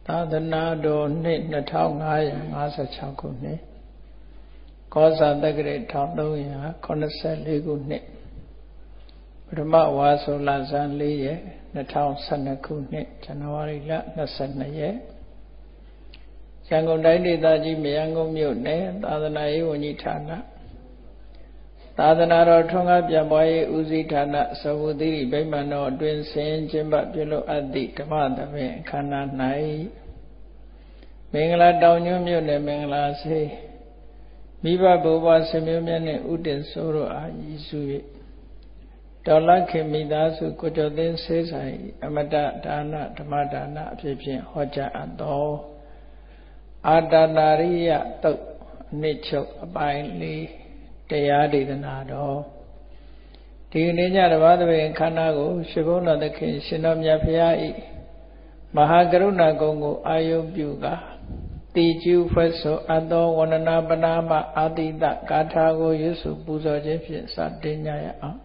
သာသနာတော်နှစ်2556ခုနှစ်ကောဇာတက္ကရာ1384ခုနှစ်ပထမဝါဆိုလဆန်း4ရက်2012ခုနှစ်ဇန်နဝါရီလ22ရက်ရန်ကုန်တိုင်းဒေသကြီးမရန်ကုန်မြို့နယ်သာသနာရေးဝန်ကြီးဌာနသာသနာတော်ထွန်းကားပြန်ပွားရေးဦးစီးဌာနသဝုတိဗိမာန်တော်အတွင်ဆင်ကျင်းပပြုလုပ်အပ်သည့်ဓမ္မသဘင်အခမ်းအနား၌မင်္ဂလာတောင်ညွန့်မြို့နယ်မင်္ဂလာဆေးမိဘဘိုးဘွားဆွေမျိုးများနှင့်ဥတည်ဆိုးတို့အားရည်စူ၍တော်လခင်မိသားစုကိုကျော်သိန်းဆေးဆိုင်အမတဒါနဓမ္မဒါနအဖြစ်ဖြင့်ဟောကြားအပ်သောအာတနာရိယတုတ်အနှစ်ချုပ်အပိုင်းလေးတရားဒေသနာတော်ဒီနေ့ညဓမ္မသဘင်ခန္ဓာကိုရှင်ဘုန်းတော်သခင်ရှင်တော်မြတ်ဖရာဤမဟာကရုဏာကုံကိုအာယုပြုကာတိကျူဖွဲ့ဆိုအပ်သောဝန္ဒနာပနာမအာတိတဂါထာကိုရွတ်ဆိုပူဇော်ခြင်းဖြင့်စတင်ကြရအောင်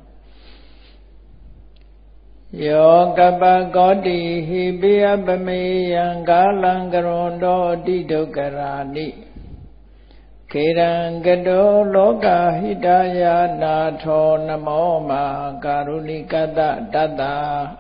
ယောကပကောတိဟိပိယပမေယံကာလံကရွန်တောတိဒုက္ခရာနိခေရံကတောလောကဟိတယာနာထောနမောမာကာရုဏိကတတတ္တ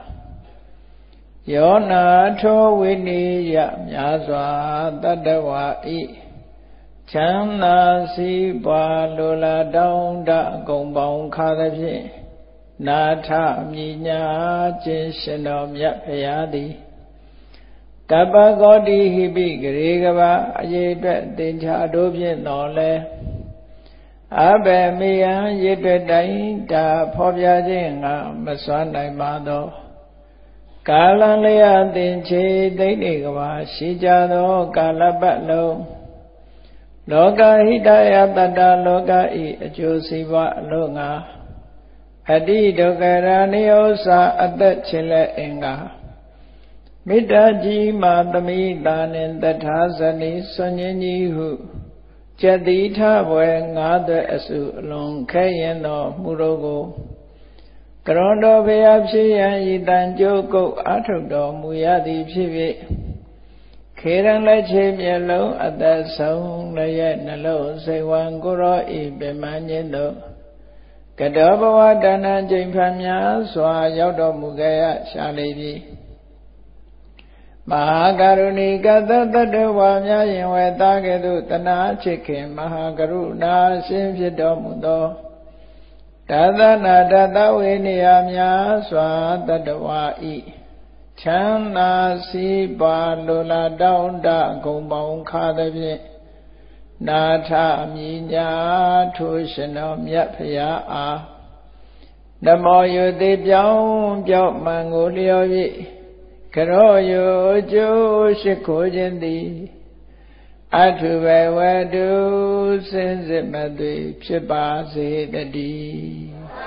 ယောနာထောဝိနိယမြာစွာတတ္တဝါဤချမ်းသာစီးပွားလိုလားတောင်းတအကုန်ပေါင်းခါသဖြင့်နာထမြညာခြင်းရှင်တော်မြတ်ဖရာသည်ကပ္ပကောတိဟိပိဂရေကဘာအရေးအတွက်သင်္ချာတို့ဖြင့်တော်လဲအဘယ်မေယံရည်အတွက်တိုင်းတာဖော်ပြခြင်းငါမစွမ်းနိုင်ပါသောကာလလျာသင်္ချေသိဋ္ဌိကဘာရှိကြသောကာလပတ်လုံးလောကဟိတယတတ္တလောကဤအကျိုးစီးပွားအလို့ငါအတိဒုက္ခရာနိဥ္စာအသက်ချင်းလက်အင်္ဂါမေတ္တာကြီးမာသမိတာနှင့်တထာဇနိစွန်ញင်းကြီးဟုကျက်တိထဘွယ်ငါးသွဲအစုအလွန်ခဲရင်သောမှုတို့ကိုကရွန်တော်ဘုရားဖြစ်ရန်ဤတန်ကြိုးကုတ်အာထုတ်တော်မူရသည်ဖြစ်၍ခေရန်လက်ချေမျက်လုံးအသက်ဆုံးလည်းရဲ့နှလုံးစိတ်ဝံကိုရောဤပင်မညင်းတို့ကတောဘဝတဏ္ဍကျိန်ဖန်များစွာရောက်တော်မူခဲ့ရရှာလေပြီမဟာကရုဏီကသတ္တဝါများရင်ဝဲသားကဲ့သို့တနာချစ်ခင်မဟာကရုဏာရှင်ဖြစ်တော်မူသောဒါသနာတတဝေနေယများစွာတတဝါဤချမ်းသာစီးပွားလိုလားတောင်းတဂုံပေါင်းခါသဖြင့်နာထမြညာထိုရှင်တော်မြတ်ဖရာအားနမောယုတိပြောင်းပြောက်မှန်ကိုလျော်၍ကရောယုကျိုးရှိခိုးခြင်းသည်အထုဘဝတုစင်စစ်မသွေဖြစ်ပါစေတည်း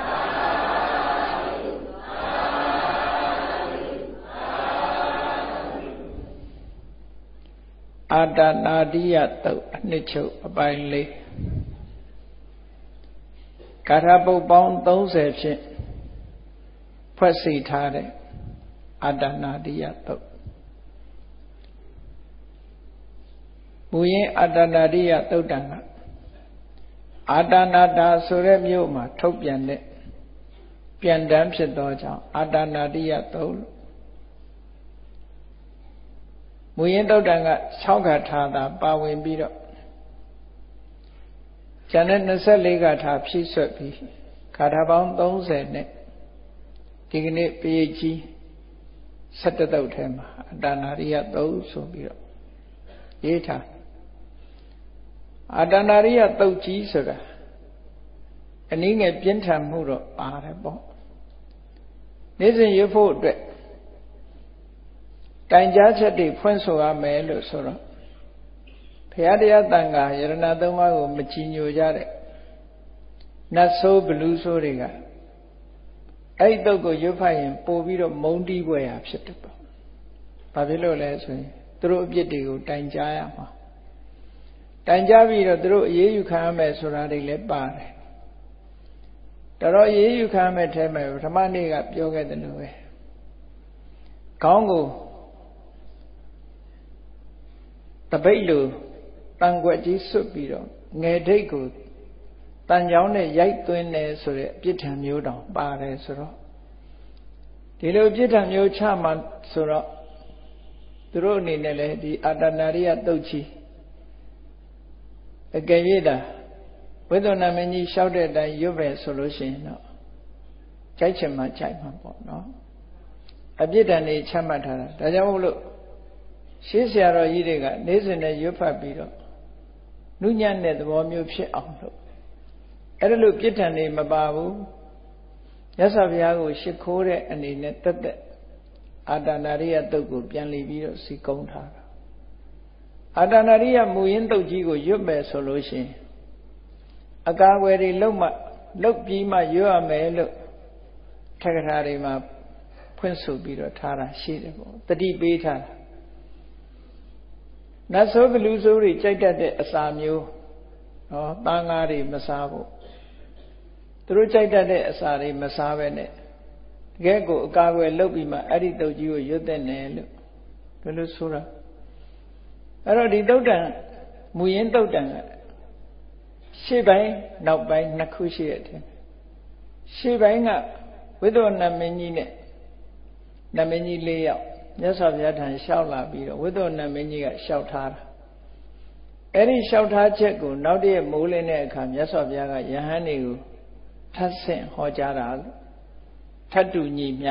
အာတနာတိယတုတ်အနှစ်ချုပ်အပိုင်းလေးကာထပုတ်ပေါင်း30ဖြင့်ဖွဲ့စည်းထားတဲ့အာတနာတိယတုတ်မူရင်းအာတနာတိယတုတ်တံကအာတနာတာဆိုတဲ့မြို့မှာထုတ်ပြန်တဲ့ပြန်တမ်းဖြစ်သောကြောင့်အာတနာတိယတုတ်မူရင်းတုတ်တံက6ဂါထာသာပါဝင်ပြီးတော့ကျန်တဲ့24ဂါထာဖြည့်ဆွတ်ပြီးဂါထာပေါင်း30နဲ့ဒီကနေ့ပရိတ်ကြီး17တုတ်ထဲမှာအတနာရိယတုတ်ဆိုပြီးတော့ရေးထားအတနာရိယတုတ်ကြီးဆိုတာအနည်းငယ်ပြင်းထန်မှုတော့ပါတယ်ပေါ့နေ့စဉ်ရွတ်ဖို့အတွက်တိုင်ကြားချက်တွေဖွင့်ဆိုရမယ်လို့ဆိုတော့ဘုရားတရားတန်ခါယရဏသုံးပါးကိုမကြည်ညိုကြတဲ့နတ်ဆိုးဘလူးဆိုးတွေကအဲ့ဒီတုတ်ကိုရွတ်ဖတ်ရင်ပို့ပြီးတော့မုန်းတီးပွဲရဖြစ်တယ်ပေါ့ဘာဖြစ်လို့လဲဆိုရင်သူတို့အပြစ်တွေကိုတိုင်ကြားရမှာတိုင်ကြားပြီးတော့သူတို့အေးအေးယူခံရမယ်ဆိုတာတွေလည်းပါတယ်တော်အေးအေးယူခံရမယ်ထဲမှာပထမနေ့ကပြောခဲ့တယ်လို့ပဲခေါင်းကိုပိတ်လိုတန်ခွက်ကြီးစွတ်ပြီးတော့ငယ်ဒိတ်ကိုတန်ကြောင်းနဲ့ရိုက်သွင်းတယ်ဆိုတဲ့အပြစ်ဒဏ်မျိုးတောင်ပါတယ်ဆိုတော့ဒီလိုအပြစ်ဒဏ်မျိုးချမှဆိုတော့သူတို့အနေနဲ့လည်းဒီအာတနာရိယတုတ်ကြီးအကယ်၍သာဝိသုဏမင်းကြီးလျှောက်တဲ့အတိုင်းရွတ်ပဲဆိုလို့ရှိရင်တော့ကြိုက်ချင်မှကြိုက်မှာပေါ့နော်အပြစ်ဒဏ်တွေချမှတ်ထားတာဒါကြောင့်မို့လို့ရှေးဆရာတော်ကြီးတွေကနေ့စဉ်နဲ့ရွတ်ဖတ်ပြီးတော့နုညံ့တဲ့သဘောမျိုးဖြစ်အောင်လို့အဲ့ဒါလို့ပြစ်ဒဏ်တွေမပါဘူးမြတ်စွာဘုရားကိုရှ िख ိုးတဲ့အနေနဲ့တက်တက်အာတနာရိယတုတ်ကိုပြန်လည်ပြီးတော့စီကုံးထားတာအာတနာရိယမူရင်းတုတ်ကြီးကိုရွတ်မယ်ဆိုလို့ရှိရင်အကာအကွယ်တွေလုတ်ပြီးမှရွတ်ရမယ်လို့ထက္ကထာတွေမှာဖွင့်ဆိုပြီးတော့ထားတာရှိတယ်ပေါ့တတိပေးထားတာနတ်ဆိုးကလူဆိုးတွေကြိုက်တတ်တဲ့အစာမျိုးနော်သားငါးတွေမစားဖို့သူတို့ကြိုက်တတ်တဲ့အစာတွေမစားပဲနဲ့တကယ်ကိုအကာအကွယ်လုပ်ပြီးမှအဲ့ဒီတုတ်ကြီးကိုရွတ်တဲ့နယ်လို့ဘယ်လိုဆိုတာအဲ့တော့ဒီတုတ်တန်မူရင်းတုတ်တန်ကရှေ့ပိုင်းနောက်ပိုင်းနှစ်ခုရှိတဲ့အထင်ရှေ့ပိုင်းကဝိသုဏမင်းကြီးနဲ့နမင်းကြီး၄ယောက်မြတ်စွာဘုရားထံလျှောက်လာပြီးတော့ဝိသုဏမင်းကြီးကလျှောက်ထားတာအဲ့ဒီလျှောက်ထားချက်ကိုနောက်တည့်မိုးလင်းတဲ့အခါမြတ်စွာဘုရားကယဟန်တွေကိုထပ်ဆင့်ဟောကြားတာလို့ထပ်တူညီမြ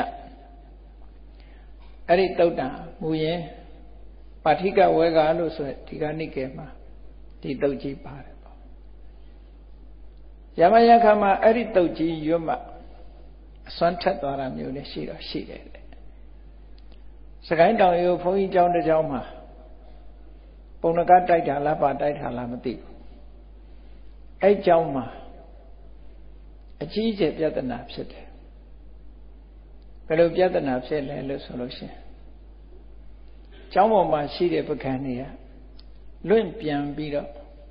အဲ့ဒီတုတ်တံမူရင်ပါဋိကဝေကလို့ဆိုတဲ့ဒီကနိကေမှာဒီတုတ်ကြီးပါတယ်ပေါ့ယမယခမှာအဲ့ဒီတုတ်ကြီးရွတ်မှအစွမ်းထက်သွားတာမျိုးလည်းရှိတော့ရှိတယ်တဲ့စကိုင်းတောင်ရိုးဘုန်းကြီးကျောင်းတစ်ကျောင်းမှာပုံနကတိုက်တာလားပါတိုက်တာလားမသိဘူးအဲ့ကျောင်းမှာအကြီးအကျယ်ပြဿနာဖြစ်တယ်ဘယ်လိုပြဿနာဖြစ်လဲလို့ဆိုလို့ရှိရင်ကျောင်းပေါ်မှာရှိတဲ့ပကံတွေကလွင့်ပြန်ပြီးတော့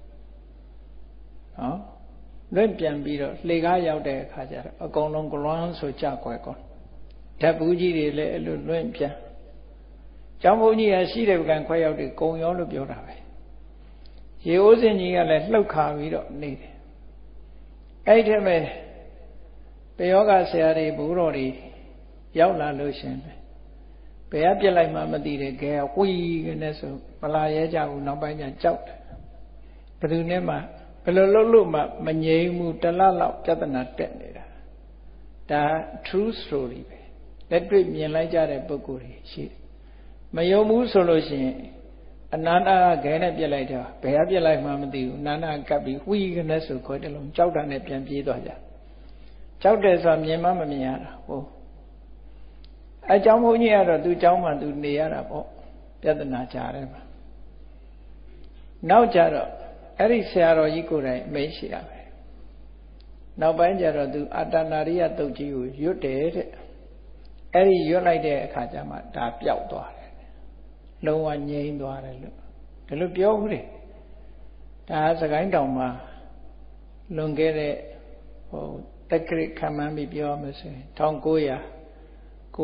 လွင့်ပြန်ပြီးတော့လှေကားရောက်တဲ့အခါကျတော့အကုန်လုံးကလွမ်းဆိုကြွယ်ကုန်ဓာတ်ဘူးကြီးတွေလည်းအဲ့လိုလွင့်ပြန်ကျောင်းဘုန်းကြီးကရှိတဲ့ပကံခွဲရောက်တွေကုံရောလို့ပြောတာပဲရေအိုးစင်ကြီးကလည်းလှုပ်ခါပြီးတော့နေတယ်အဲ့ဒီထဲမှာပယောဂဆရာတွေဘုတော်တွေရောက်လာလို့ရှင်ဘယ်ကပြစ်လိုက်မှမသိတယ်ခဲဝီးကနေဆိုမလာရဲကြဘူးနောက်ပိုင်းကျကြောက်တယ်ဘယ်သူနဲ့မှဘယ်လိုလုပ်လို့မှမငြိမ်ဘူးတလလောက်ပြဿနာတက်နေတာဒါ true story ပဲလက်တွေ့မြင်လိုက်ကြတဲ့ပုဂ္ဂိုလ်တွေရှိတယ်မယုံဘူးဆိုလို့ရှိရင်အနန္တကခဲနဲ့ပြစ်လိုက်တာဘယ်ကပြစ်လိုက်မှမသိဘူးအနန္တကပ်ပြီးဝီးကနေဆိုခေါ်တယ်လုံးကြောက်တာနဲ့ပြန်ပြေးသွားကြကြောက်တယ်ဆိုတာမြင်မှမမြင်ရတာဟုတ်အเจ้าဘုန်းကြီးကတော့သူ့เจ้าမှသူနေရတာပေါ့ပြဿနာကြားတယ်မှာနောက်ကြတော့အဲ့ဒီဆရာတော်ကြီးကိုယ်တိုင်အမိန့်ရှိတာပဲနောက်ပိုင်းကျတော့သူအာတနာရိယတုတ်ကြီးကိုရွတ်တယ်တဲ့အဲ့ဒီရွတ်လိုက်တဲ့အခါကျမှဒါပျောက်သွားတယ်လုံးဝငြိမ်းသွားတယ်လို့ဒီလိုပြောဘူးတယ်ဒါစကိုင်းတောင်မှာလွန်ခဲ့တဲ့တက္ကရာခံမှန်းပြီးပြောမှဆိုရင်1991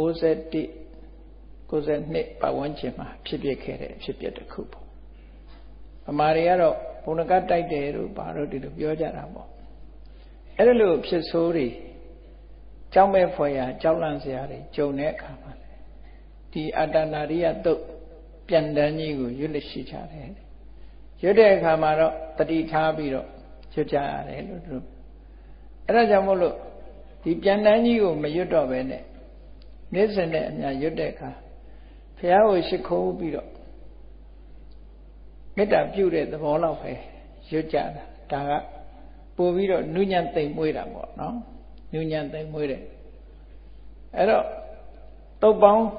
92ပတ်ဝန်းကျင်မှာဖြစ်ပျက်ခဲ့တဲ့အဖြစ်ပျက်တစ်ခုပေါ့အမာတွေကတော့ဘုံနကတိုက်တယ်လို့ဘာလို့ဒီလိုပြောကြတာပေါ့အဲ့ဒါလို့ဖြစ်ဆိုးတွေကြောက်မဲ့ဖွယ်ရာကြောက်လန့်စရာတွေဂျုံတဲ့အခါမှာဒီအတ္တနာရိယတုတ်ပြန်တန်းကြီးကိုရွတ်လက်ရှိကြတယ်ရွတ်တဲ့အခါမှာတော့တတိထားပြီးတော့ရွတ်ကြရတယ်လို့သူအဲ့ဒါကြောင့်မို့လို့ဒီပြန်တန်းကြီးကိုမရွတ်တော့ပဲနဲ့နေ့စဉ်နဲ့အများရွတ်တဲ့အခါဘုရားကိုရှိခိုးပြီးတော့မေတ္တာပြုတဲ့သဘောလောက်ပဲရွတ်ကြတာဒါကပို့ပြီးတော့နုညံ့သိမ်မွေးတာပေါ့နော်နုညံ့သိမ်မွေးတယ်အဲ့တော့တုတ်ပေါင်း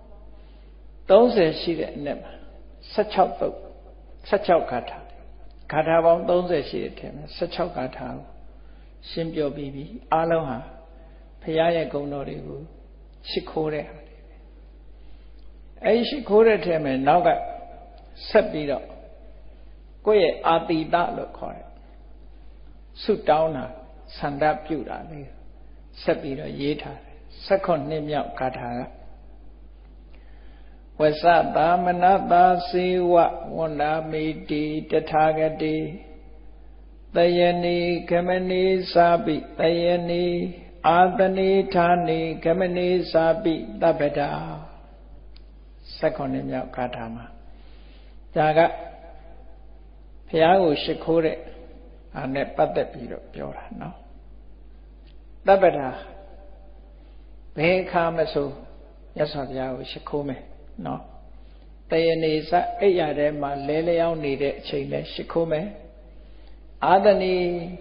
30ရှိတဲ့အနက်မှာ16တုတ်16ဂါထာပေါင်း30ရှိတဲ့ထဲမှာ16ဂါထာကိုရှင်းပြပြီးပြီအားလုံးဟာဘုရားရဲ့ဂုဏ်တော်တွေကိုရှိခိုးတဲ့ဟာတွေပဲအဲဒီရှိခိုးတဲ့ထဲမှာနောက်ကဆက်ပြီးတော့ကိုယ့်ရဲ့အာတိတလို့ခေါ်တယ်ဆုတောင်းတာဆန္ဒပြုတာလေးဆက်ပြီးတော့ရေးထားတယ်16နှစ်မြောက်ဂါထာကဝ Wasata manata siwa wandamiti tathagati Tayani kamani sabi tayani adani thani kamani sabi tabada Secondမြောက်ဂါထာမှာဒါကဘုရားကိုရှိခိုးတဲ့အားနဲ့ပတ်သက်ပြီးတော့ပြောတာနော်တပ္ပတာဘယ်အခါမဆိုမြတ်စွာဘုရားကိုရှိခိုးမယ်နော်တယနေစအိယာထဲမှာလဲလျောင်းနေတဲ့အချိန်လဲရှိခိုးမယ်အာသနီ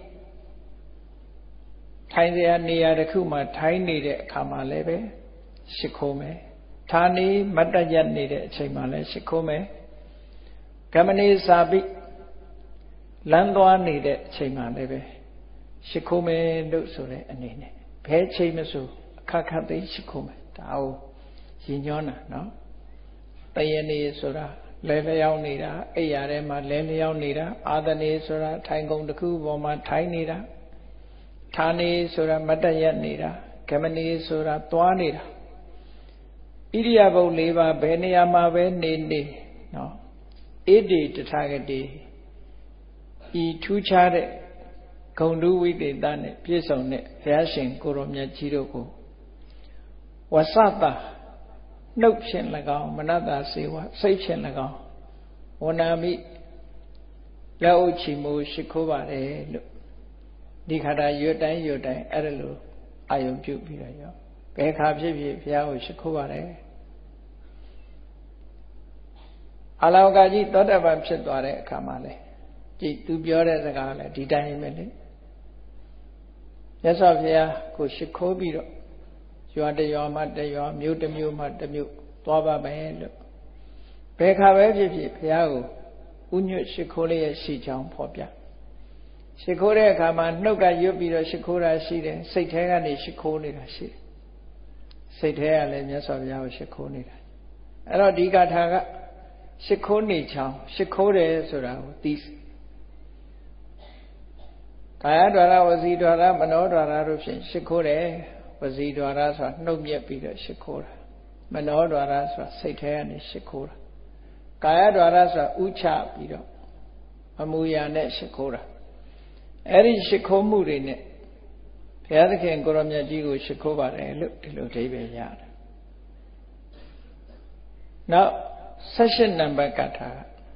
ထိုင်ရနေရာတစ်ခုမှာထိုင်နေတဲ့အခါမှာလည်းပဲရှိခိုးမယ်ဌာနီမတ္တရနေတဲ့အချိန်မှာလည်းရှိခိုးမယ်ကမဏိစာပိလမ်းသွားနေတဲ့အချိန်မှာလည်းပဲရှိခိုးမယ်လို့ဆိုတဲ့အနေနဲ့ဘယ်ချိန်မဆိုအခက်ခက်သိရှိခိုးမယ်ဒါကိုရည်ညွှန်းတာနော်တယနေဆိုတာလဲလျောင်းနေတာအိယာထဲမှာလဲလျောင်းနေတာအာသနေဆိုတာထိုင်ကုန်တစ်ခုပေါ်မှာထိုင်နေတာဌာနေဆိုတာမတ္တရနေတာကမဏိဆိုတာသွားနေတာဣရိယာပုတ်၄ပါးဘယ်နေရာမှာပဲနေနော်ဣတိတထာဂတိဤထူးခြားတဲ့ဂုဏ်ဓုဝိသေသနဲ့ပြည့်စုံတဲ့ဘုရားရှင်ကိုရောမြတ်ကြီးတို့ကိုဝဆတာနှုတ်ဖြင့်၎င်းမနတာစေဝစိတ်ဖြင့်၎င်းဝနာမိလက်အုပ်ချီမိုးရှိခိုးပါတယ်လို့ဒီခါတာရွတ်တိုင်းအဲ့ဒါလိုအာယုံပြုပြီးတော့ရောဘယ်ခါဖြစ်ဖြစ်ဘုရားကိုရှိခိုးပါတယ်အလောကကြီးသောတပန်ဖြစ်သွားတဲ့အခါမှာလေကြည်သူပြောတဲ့စကားလည်းဒီတိုင်းပဲလေမြတ်စွာဘုရားကိုရှိခိုးပြီးတော့ရွာတရွာမှတရွာမြို့တစ်မြို့မှတစ်မြို့သွားပါမယ်လို့ဘယ်ခါပဲဖြစ်ဖြစ်ဘုရားကိုဥညွတ်ရှိခိုးလေးရဲ့ရှိချောင်းဖော်ပြရှိခိုးတဲ့အခါမှာနှုတ်ကရွတ်ပြီးတော့ရှိခိုးတာရှိတယ်စိတ်ထဲကနေရှိခိုးနေတာရှိတယ်စိတ်ထဲကလည်းမြတ်စွာဘုရားကိုရှိခိုးနေတာအဲ့တော့ဒီဂါထာကရှိခိုးနေချောင်းရှိခိုးတယ်ဆိုတာကိုသိကာယဒွါရဝစီဒွါရမနောဒွါရတို့ဖြင့်ရှိခိုးတယ်ဝစီဒွါရဆိုတာနှုတ်မြက်ပြီးတော့ရှိခိုးတာမနောဒွါရဆိုတာစိတ်ထဲကနေရှိခိုးတာကာယဒွါရဆိုတာဥချပြီးတော့အမူအရာနဲ့ရှိခိုးတာအဲ့ဒီရှိခိုးမှုတွေနဲ့ဘုရားသခင်ကိုရောမြတ်ကြီးကိုရှိခိုးပါတယ်လို့ဒီလိုအဓိပ္ပာယ်ရတယ်နောက်18နံပါတ်ကထာ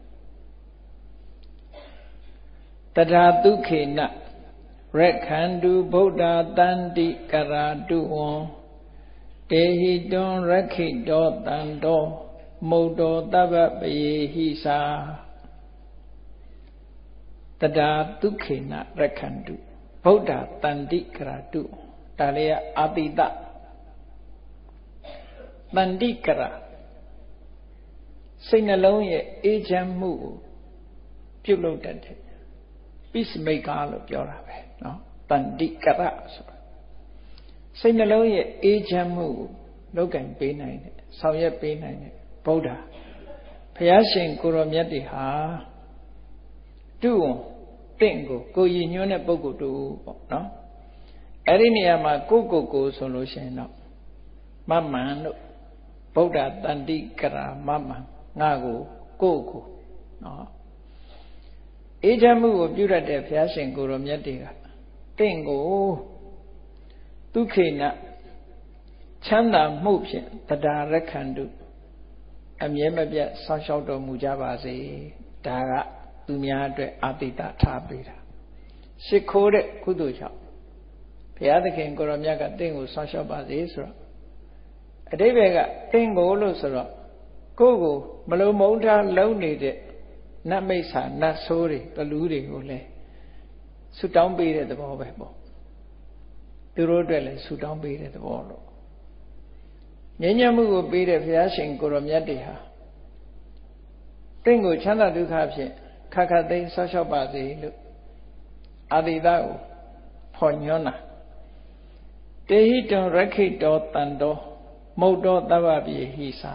တထာတုခေနရခန္တုဗုဒ္ဓတန္တိကရာတုဝံတေဟိတွံရခိတောတန္တောမုတ်တောတဗ္ဗပယေဟိသာတထာတုခေနရခန္တုဗုဒ္ဓတန္တိကရာတုဒါလေးကအာတိတတန္တိကရာစိတ်နှလုံးရဲ့အေးချမ်းမှုကိုပြုလုပ်တတ်တယ် peacemaker လို့ပြောတာပဲเนาะတန္တိကရဆိုတာစိတ်နှလုံးရဲ့အေးချမ်းမှုကိုလုပ်ကင်ပေးနိုင်တယ်ဆောင်ရွက်ပေးနိုင်တယ်ဗုဒ္ဓဘုရားရှင်ကိုရောမြတ်တွေဟာတုဝံတင့်ကိုရည်ညွှန်းတဲ့ပုဂ္ဂိုလ်တူပေါ့เนาะအဲ့ဒီနေရာမှာကိုဆိုလို့ရှိရင်တော့မမန်တို့ဗုဒ္ဓတန္တိကရမမန်ငါကိုနော်အေးချမ်းမှုကိုပြုတတ်တဲ့ဘုရားရှင်ကိုရောမြတ်တွေကတင့်ကိုဒုခေနချမ်းသာမှုဖြင့်တရားရခန္တုအမြဲမပြတ်ဆောင်းလျှောက်တော်မူကြပါစေဒါကသူများအတွက်အာတိတထားပေးတာရှိခိုးတဲ့ကုသိုလ်ကြောင့်ဘုရားသခင်ကိုရောမြတ်ကတင့်ကိုဆောင်းလျှောက်ပါစေဆိုတော့အတိပ္ပယ်ကတင့်ကိုလို့ဆိုတော့ကိုယ်မလုံးမုံထားလုံးနေတဲ့နတ်မိစ္ဆာနတ်ဆိုးတွေပလူးတွေကိုလည်းဆုတောင်းပေးတဲ့သဘောပဲပေါ့သူတို့အတွက်လည်းဆုတောင်းပေးတဲ့သဘောလို့ငြိမ်းချမ်းမှုကိုပေးတဲ့ဘုရားရှင်ကိုရောမြတ်တွေဟာတင့်ကိုချမ်းသာဒုက္ခဖြင့်ခက်ခက်သိမ်းဆောက်ရှောက်ပါစေလို့အာတိတကိုဖော်ညွှန်းတာတေဟိတောရခိတောတန္တောမုတ်တောတဗ္ဗပိဟိသာ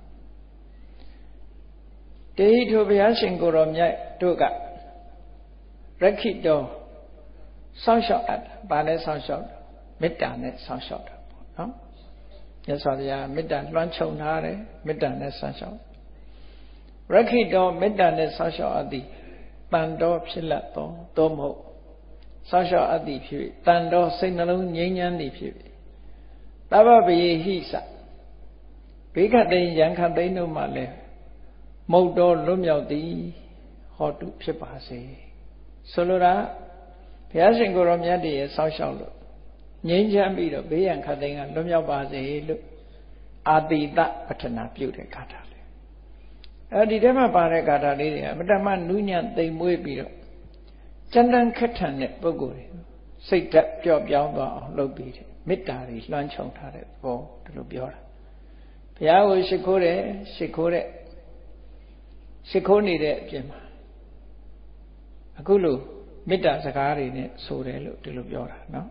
တေဟိထိုဘုရားရှင်ကိုရောမြတ်တို့ကရခိတောစောင့်ရှောက်အပ်တာဘာနဲ့စောင့်ရှောက်တာမေတ္တာနဲ့စောင့်ရှောက်တာပေါ့နော်မြတ်စွာဘုရားမေတ္တာလွှမ်းခြုံထားတယ်မေတ္တာနဲ့ဆောင်းလျှောက်ရခိတောမေတ္တာနဲ့ဆောင်းလျှောက်အပ်သည်တန်တော်ဖြစ်လက်သောသို့မဟုတ်ဆောင်းလျှောက်အပ်သည်ဖြစ်တန်တော်စိတ်နှလုံးငြိမ်းချမ်းသည်ဖြစ်သဗ္ဗဗယေဟိစဘေကတိယံခသိန်းတို့မှလည်းမုတ်တော်လွတ်မြောက်သည်ဟောတုဖြစ်ပါစေဆိုလိုတာဘုရားရှင်ကိုရောမြတ်တည်းရဲ့ဆောင်းလျှောက်လို့ငြိမ်းချမ်းပြီးတော့ဘေးရန်ခသိန်းကလွတ်မြောက်ပါစေလို့အာတိတပဋ္ဌနာပြုတဲ့ဂါထာလေးအဲဒီထဲမှာပါတဲ့ဂါထာလေးတွေကအမတ္တမနုညံ့သိမ်မွေးပြီးတော့ကြမ်းတမ်းခက်ထန်တဲ့ပုဂ္ဂိုလ်တွေစိတ်ဓာတ်ပျော့ပြောင်းသွားအောင်လုပ်ပြီးတယ်မေတ္တာတွေလွှမ်းခြုံထားတဲ့ဘောဒီလိုပြောတာဘုရားကိုရှိခိုးတယ်ရှိခိုးနေတဲ့အပြင်မှာအခုလိုမေတ္တာစကားတွေနဲ့ဆိုတယ်လို့ဒီလိုပြောတာနော်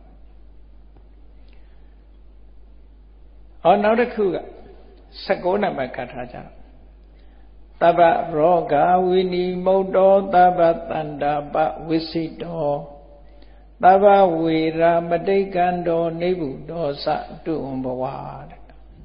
ဟောနောက်တစ်ခုက16နံပါတ်ကထားကြသဗ္ဗရောဂဝိနိမုတ်တောသဗ္ဗတန္တာပဝိစိတောသဗ္ဗဝေရာမတိကံတောနိဗ္ဗုတောသတုံဘဝတဲ့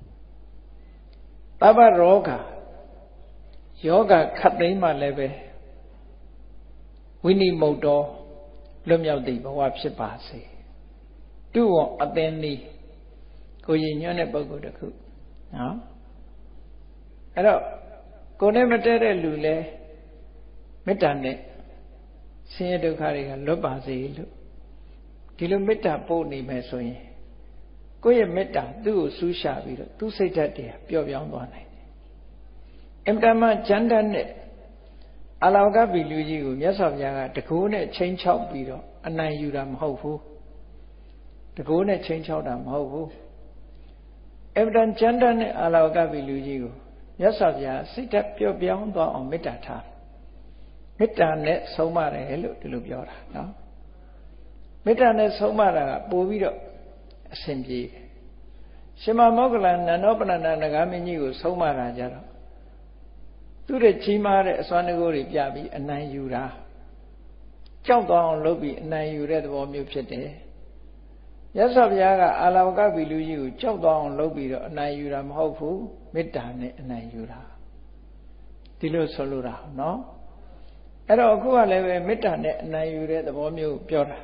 သဗ္ဗရောဂယောဂခတ်သိမ်းမှလည်းပဲဝိနိမုတ်တောလွတ်မြောက်သည့်ဘဝဖြစ်ပါစေတုဝံအသင်သည်ကိုရင်ညွှန်းတဲ့ပုဂ္ဂိုလ်တစ်ခုနော်အဲ့တော့ကိုယ်နဲ့မတည့်တဲ့လူလဲမေတ္တာနဲ့ဆင်းရဲဒုက္ခတွေကလွတ်ပါစေလို့ဒီလိုမေတ္တာပို့နေမယ်ဆိုရင်ကိုယ့်ရဲ့မေတ္တာသူ့ကိုဆူးရှာပြီးတော့သူ့စိတ်ဓာတ်တွေပျော့ပြောင်းသွားနိုင်တယ်အင်တမကျမ်းတတ်နဲ့အလောကဗီလူကြီးကိုမြတ်စွာဘုရားကတကိုးနဲ့ချိန်ချောက်ပြီးတော့အနိုင်ယူတာမဟုတ်ဘူးတကိုးနဲ့ချိန်ချောက်တာမဟုတ်ဘူးအင်တန်ကျမ်းတတ်နဲ့အလောကဗီလူကြီးကိုမြတ်စွာဘုရားစိတ်ဓာတ်ပျော့ပြောင်းသွားအောင်မေတ္တာထားမေတ္တာနဲ့ဆုံးမတယ်လို့ဒီလိုပြောတာနော်မေတ္တာနဲ့ဆုံးမတာကပို့ပြီးတော့အစဉ်ပြေတယ်ရှင်မမောဂလနန္ဒောပဏ္ဏနဂါမင်းကြီးကိုဆုံးမတာကြတော့သူ့ရဲ့ကြီးမားတဲ့အစွမ်းတကိုးတွေပြပြီးအနိုင်ယူတာကြောက်သွားအောင်လုပ်ပြီးအနိုင်ယူတဲ့သဘောမျိုးဖြစ်တယ်မြတ်စွာဘုရားကအာလောကဗီလူကြီးကိုကြောက်သွားအောင်လုပ်ပြီးတော့အနိုင်ယူတာမဟုတ်ဘူးမေတ္တာနဲ့အနိုင်ယူတာဒီလိုဆိုလိုတာနော်အဲ့တော့အခုကလည်းပဲမေတ္တာနဲ့အနိုင်ယူတဲ့သဘောမျိုးပြောတာ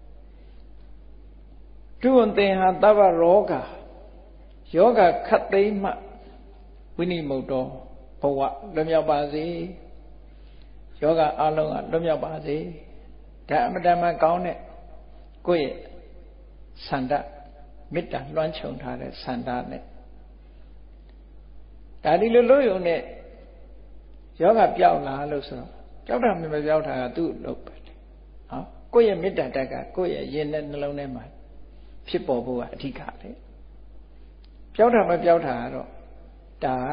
တုဝံသင်ဟာသဗ္ဗရောဂယောဂခတ်သိမ်းမှဝိနိမုတ်တောဘဝလွတ်မြောက်ပါစေယောဂအလုံးကလွတ်မြောက်ပါစေဒါအမတမကောင်းတဲ့ကိုယ့်ရဲ့ဆန္ဒမေတ္တာလွှမ်းခြုံထားတဲ့ဆန္ဒနဲ့ဒါဒီလိုလို့ရုံနဲ့ယောဂပျောက်လာလို့ဆိုတော့ပျောက်တာမပျောက်တာကသူ့လို့ပဲနော်ကိုယ့်ရဲ့မေတ္တာတက်ကကိုယ့်ရဲ့ရင်နဲ့နှလုံးထဲမှာဖြစ်ပေါ်ဖို့ကအဓိကလေပျောက်တာမပျောက်တာကတော့ဒါက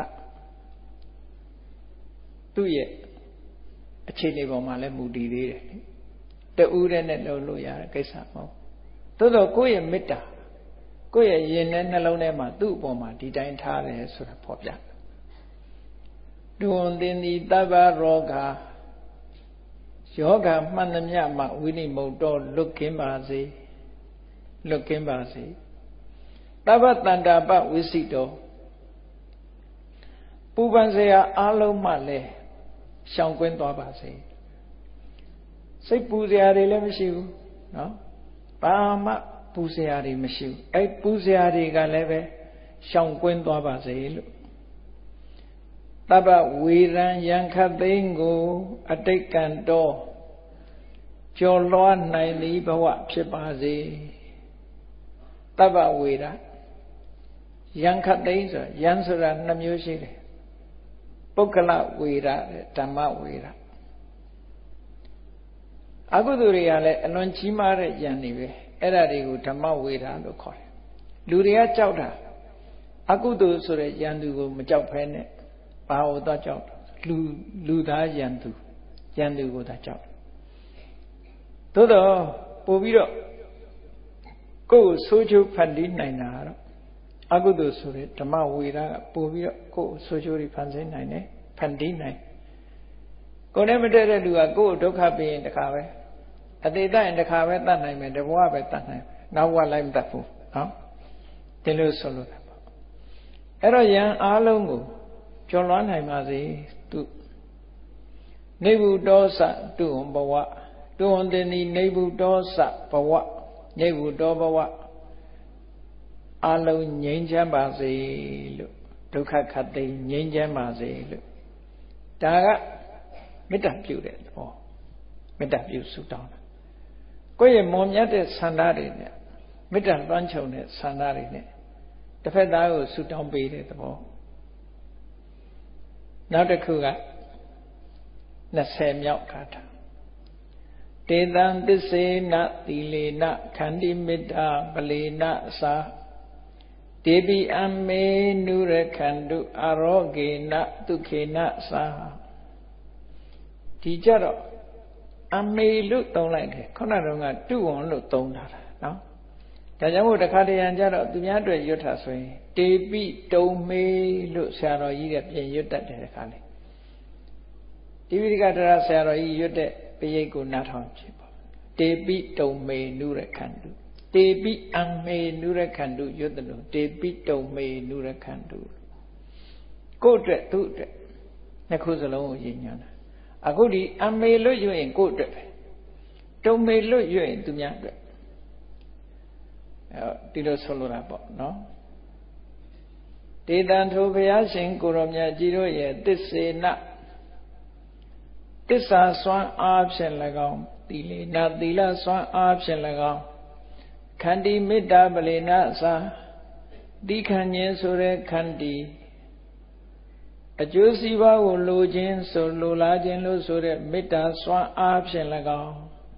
သူ့ရဲ့အခြေအနေပေါ်မှာလည်းမူတည်သေးတယ်တူးတဲ့နဲ့လှုပ်လို့ရတဲ့ကိစ္စမဟုတ်သို့တော့ကိုယ့်ရဲ့မေတ္တာကိုယ့်ရဲ့ရင်နဲ့နှလုံးထဲမှာသူ့အပေါ်မှာဒီတိုင်းထားတယ်ဆိုတာဖော်ပြဒုဝံတင်ဒီတဗ္ဗရောဂယောဂမှန်သမျှမှဝိနိမုတ်တော်လွတ်ကင်းပါစေလွတ်ကင်းပါစေသဗ္ဗတန္တာပဝိစိတောပူပန်เสียအလုံးမှလည်းရှောင်ကွင်းသွားပါစေစိတ်ပူเสียတွေလည်းမရှိဘူးနော်ဘာမှပူเสียတွေမရှိဘူးအဲ့ပူเสียတွေကလည်းပဲရှောင်ကွင်းသွားပါစေလို့သဗ္ဗဝေရံယံခသိန်းကိုအတိတ်ကံတော်ကျော်လွှားနိုင်သည်ဘဝဖြစ်ပါစေသဗ္ဗဝေရယံခသိန်းဆိုယံဆိုတာ2မျိုးရှိတယ်ပုဂ္ဂလဝေရဓမ္မဝေရအကုသိုလ်တွေကလည်းအလွန်ကြီးမားတဲ့ယံတွေပဲအဲ့ဒါတွေကိုဓမ္မဝေရလို့ခေါ်တယ်လူတွေကကြောက်တာအကုသိုလ်ဆိုတဲ့ယံသူကိုမကြောက်ဖဲနဲ့ဘာလို့တော့ကြောက်လူသားယံသူကိုသာကြောက်သို့တော့ပို့ပြီးတော့ကိုယ်ဆိုးချိုးဖန်တီးနိုင်တာတော့အကုသိုလ်ဆိုတဲ့ဓမ္မဝေဒကပို့ပြီးတော့ကိုယ်ဆိုးချိုးတွေဖန်ဆင်းနိုင်တယ်ဖန်တီးနိုင်ကိုယ်နဲ့မတည့်တဲ့လူကကိုယ်ဒုက္ခပေးရင်တခါပဲအသေးတတ်ရင်တခါပဲတတ်နိုင်မယ်တဘဝပဲတတ်နိုင်နောက်ဘဝလိုက်မတတ်ဘူးနော်ဒီလိုဆိုလို့အဲ့တော့ယံအားလုံးကိုကျော်လွှမ်းနိုင်ပါစေသူနေဗုတောစတုဝံဘဝတုဝံတေနိနေဗုတောစဘဝနေဗုတောဘဝအလုံးငြိမ်းချမ်းပါစေလို့ဒုက္ခခတ်သိမ်းငြိမ်းချမ်းပါစေလို့ဒါကမေတ္တာပြုတဲ့သဘောမေတ္တာပြုဆုတောင်းတာကိုယ့်ရဲ့မွန်မြတ်တဲ့ဆန္ဒတွေနဲ့မေတ္တာလွှမ်းခြုံတဲ့ဆန္ဒတွေနဲ့တစ်ဖက်သားကိုဆုတောင်းပေးတဲ့သဘောနောက်တစ်ခုက20မြောက်ဂါထာတေတံသစ္စေနသီလေနခန္တိမေတ္တာပလေနသာတေပိအမေနုရခန္တုအာရောဂေနဒုခေနသာဒီကြတော့အမေလို့သုံးလိုက်တယ်ခုနကတော့တုဝံလို့သုံးတာနော်ဒါကြောင့်မို့တခါတရံကြတော့သူများအတွက်ရွတ်တာဆိုရင်တေပိတုံမေလို့ဆရာတော်ကြီးကပြင်ရွတ်တတ်တယ်ခါလေဒီဝိဒကတရဆရာတော်ကြီးရွတ်တဲ့ပရိတ်ကိုနားထောင်ကြည့်ပါတေပိတုံမေနုရခန္တုတေပိအမေနုရခန္တုရွတ်တယ်လို့တေပိတုံမေနုရခန္တုကိုယ့်အတွက်သူ့အတွက်နှစ်ခုစလုံးကိုရည်ညွှန်းတာအခုဒီအမေလို့ရွတ်ရင်ကိုယ့်အတွက်ပဲတုံမေလို့ရွတ်ရင်သူများအတွက်ဒီလိုဆိုလိုတာပေါ့နော်တေတံထိုဘုရားရှင်ကိုရောမြတ်ကြီးတို့ရဲ့သစ္စေနသစ္စာစွမ်းအားဖြင့်၎င်းသီလေနသီလစွမ်းအားဖြင့်၎င်းခန္တီမေတ္တာပလေနသာတိခဏ်ခြင်းဆိုတဲ့ခန္တီအကျိုးစီးပွားကိုလိုခြင်းဆိုလိုလားခြင်းလို့ဆိုတဲ့မေတ္တာစွမ်းအားဖြင့်၎င်း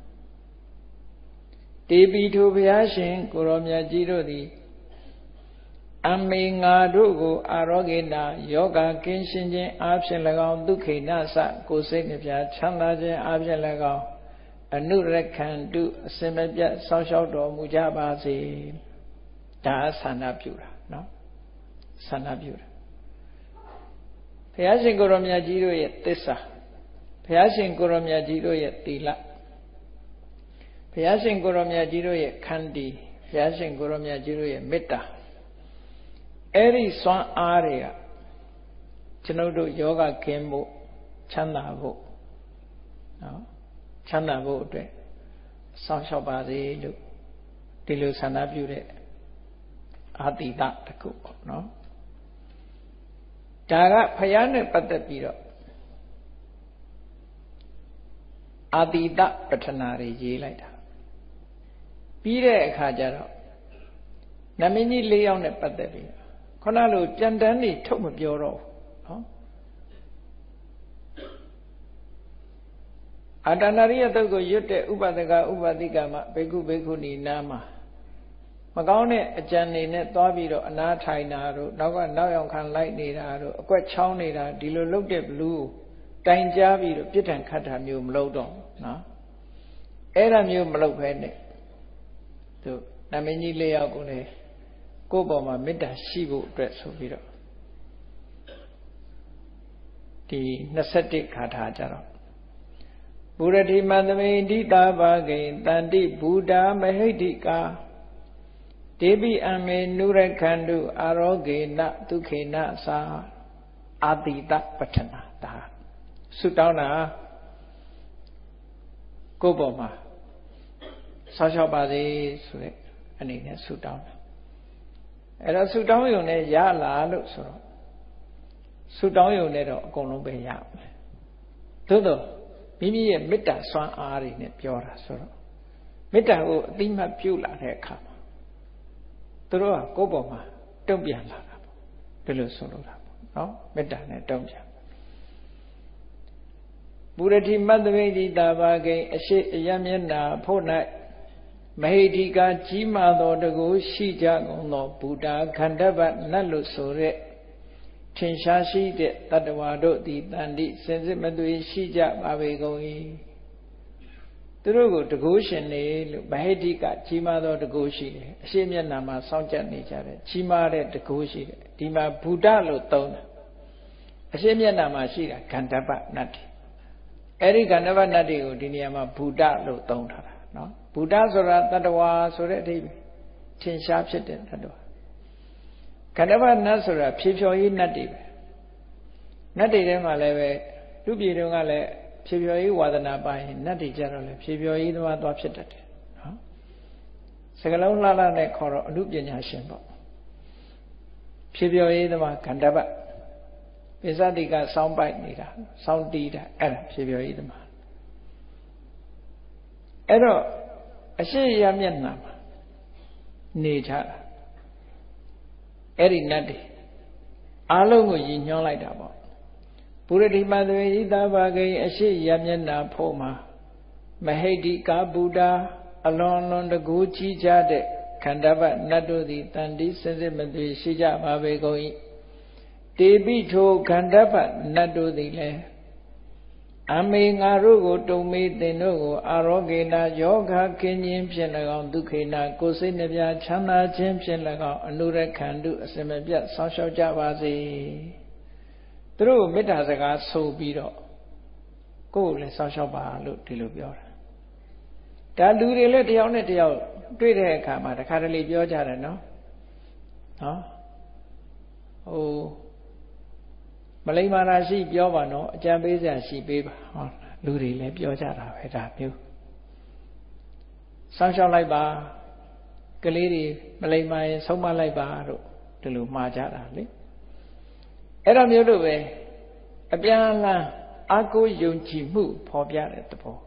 တေပိထိုဘုရားရှင်ကိုရောမြတ်ကြီးတို့သည်အမေငါတို့ကိုအာရောဂေနယောဂကင်းရှင်းခြင်းအားဖြင့်၎င်းဒုက္ခိနသကိုယ်စိတ်နှပြချမ်းသာခြင်းအားဖြင့်၎င်းအနုရခန္တုအစင်မပြတ်ဆောင်းလျှောက်တော်မူကြပါစေဒါဆန္ဒပြုတာနော်ဆန္ဒပြုတာဘုရားရှင်ကိုရောမြတ်ကြီးတို့ရဲ့သစ္စာဘုရားရှင်ကိုရောမြတ်ကြီးတို့ရဲ့သီလဘုရားရှင်ကိုရောမြတ်ကြီးတို့ရဲ့ခန္တီဘုရားရှင်ကိုရောမြတ်ကြီးတို့ရဲ့မေတ္တာအဲ့ဒီစွမ်းအားတွေကကျွန်ုပ်တို့ယောဂကင်းဖို့ချမ်းသာဖို့နော်ချမ်းသာဖို့အတွက်စောင့်ရှောက်ပါစေလို့ဒီလိုဆန္ဒပြုတဲ့အာတိတတစ်ခုပေါ့နော်ဒါကဘုရားနဲ့ပတ်သက်ပြီးတော့အာတိတပဋ္ဌနာတွေရေးလိုက်တာပြီးတဲ့အခါကျတော့နမင်းကြီး၄ယောက်နဲ့ပတ်သက်ပြီးခုနလိုကြံတန်းနေထုတ်မပြောတော့ဘူးနော်အာတနာရိယတုတ်ကိုရွတ်တဲ့ဥပဒကဥပတိကမှာဘေကုဘေကုဏီနာမှာမကောင်းတဲ့အကြံတွေနဲ့သွားပြီးတော့အနားထိုင်တာတို့နောက်ရောက်ခံလိုက်နေတာတို့အကွက်ချောင်းနေတာဒီလိုလုပ်တဲ့ဘလူးတိုင်ကြားပြီးတော့ပြစ်ဒဏ်ခတ်တာမျိုးမလုပ်တော့နော်အဲ့ဒါမျိုးမလုပ်ဘဲနဲ့သူနမင်းကြီး၄ယောက်ကိုလည်းကိုယ့်ဘောမှာမေတ္တာရှိဖို့အတွက်ဆိုပြီးတော့ဒီ21ခါထားကြတော့ပုရတိမသမိဋ္ဌိတာဘာဂိတန္တိဘူတာမဟိဋ္ဌိကာဒေပိအမေနုရခန္တုအာရောဂေနဒုခေနသာအာတိတပဋ္ဌနာဒါဆုတောင်းတာကိုယ့်ဘောမှာဆောက်ရှောက်ပါစေဆိုတဲ့အနေနဲ့ဆုတောင်းတာအဲ့တော့ဆုတောင်းရုံနဲ့ရလာလို့ဆိုတော့ဆုတောင်းရုံနဲ့တော့အကုန်လုံးပဲရမယ်သို့တော့မိမိရဲ့မေတ္တာစွမ်းအားတွေနဲ့ပြောတာဆိုတော့မေတ္တာကိုအတိမတ်ပြုလာတဲ့အခါမှာသူတို့ကကိုယ့်ပေါ်မှာတုံ့ပြန်လာတာပေါ့ဒီလိုဆိုလိုတာပေါ့နော်မေတ္တာနဲ့တုံ့ပြန်ပုရတိမတ္တဝိဒိတာဘာဂိအရှိအယမျက်နာဖို့၌မဟိဋ္ဌိကကြီးမာသောတကူရှိကြကုန်သောဘုဒ္ဓခန္ဓဗ္ဗနတ်လို့ဆိုတဲ့ထင်ရှားရှိတဲ့တတ္တဝါတို့သည်တန်တိစင်စစ်မသွေရှိကြပါပေကုန်၏သူတို့ကိုတကူရှင်နေလို့မဟိဋ္ဌိကကြီးမာသောတကူရှိတယ်အရှိမျက်နာမှာစောင့်ကြနေကြတယ်ကြီးမာတဲ့တကူရှိတယ်ဒီမှာဘုဒ္ဓလို့သုံးတာအရှိမျက်နာမှာရှိတာခန္ဓဗ္ဗနတ်တွေအဲ့ဒီခန္ဓဗ္ဗနတ်တွေကိုဒီနေရာမှာဘုဒ္ဓလို့သုံးထားတာနော်ဘုဒ္ဓဆိုတာတတ္တဝါဆိုတဲ့အဓိပ္ပာယ်ထင်ရှားဖြစ်တဲ့တတ္တဝါခန္ဓာဘနတ်ဆိုတာဖြေဖြော်ရေးနတ်တွေပဲနတ်တွေထဲမှာလည်းပဲလူပြည်တုန်းကလည်းဖြေဖြော်ရေးဝါဒနာပါရင်နတ်တွေကြတော့လည်းဖြေဖြော်ရေးသမားသွားဖြစ်တတ်တယ်နော်စကလုံးလှလှနဲ့ခေါ်တော့အနုပညာရှင်ပေါ့ဖြေဖြော်ရေးသမားခန္ဓာဘပိစတိကစောင်းပိုက်နေတာစောင်းတီးတာအဲ့ဒါဖြေဖြော်ရေးသမားအဲ့တော့အရှိရမျက်နှာမှာနေကြတာအဲ့ဒီနတ်တွေအားလုံးကိုရည်ညွှန်းလိုက်တာပေါ့ပုရတိမသဝေဣသဘာဂိအရှိရမျက်နှာဖို့မှာမဟိတိကဗုဒ္ဓအလွန်လွန်တကူကြီးကြတဲ့ခန္ဓာဘနတ်တို့သည်တန်တိစင်စစ်မသွေရှိကြပါပေကုန်၏တေပိထိုခန္ဓာဘနတ်တို့သည်လည်းအမေငါတို့ကိုတုံမေးတင်တို့ကိုအာရောဂေနာယောဂခင်းခြင်းဖြင့်၎င်းဒုက္ခေနာကိုယ်စိတ်နှပြချမ်းသာခြင်းဖြင့်၎င်းအနုရခန္တုအစမပြတ်ဆောင်းလျှောက်ကြပါစေသူတို့မေတ္တာစကားဆိုပြီးတော့ကိုယ်ကိုလည်းဆောင်းလျှောက်ပါလို့ဒီလိုပြောတာဒါလူတွေလည်းတယောက်နဲ့တယောက်တွေ့တဲ့အခါမှာတခါတလေပြောကြတယ်နော်မလိမ္မာရာရှိပြောပါနော်အကြံပေးစရာရှိပေးပါဟောလူတွေလည်းပြောကြတာပဲဒါမျိုးစောင့်ရှောက်လိုက်ပါကလေးတွေမလိမ္မာရင်ဆုံးမလိုက်ပါတို့ဒီလိုမှားကြတာလေအဲ့တော့မျိုးတို့ပဲအပြန်အလှန်အာကိုယုံကြည်မှုဖော်ပြတဲ့သဘော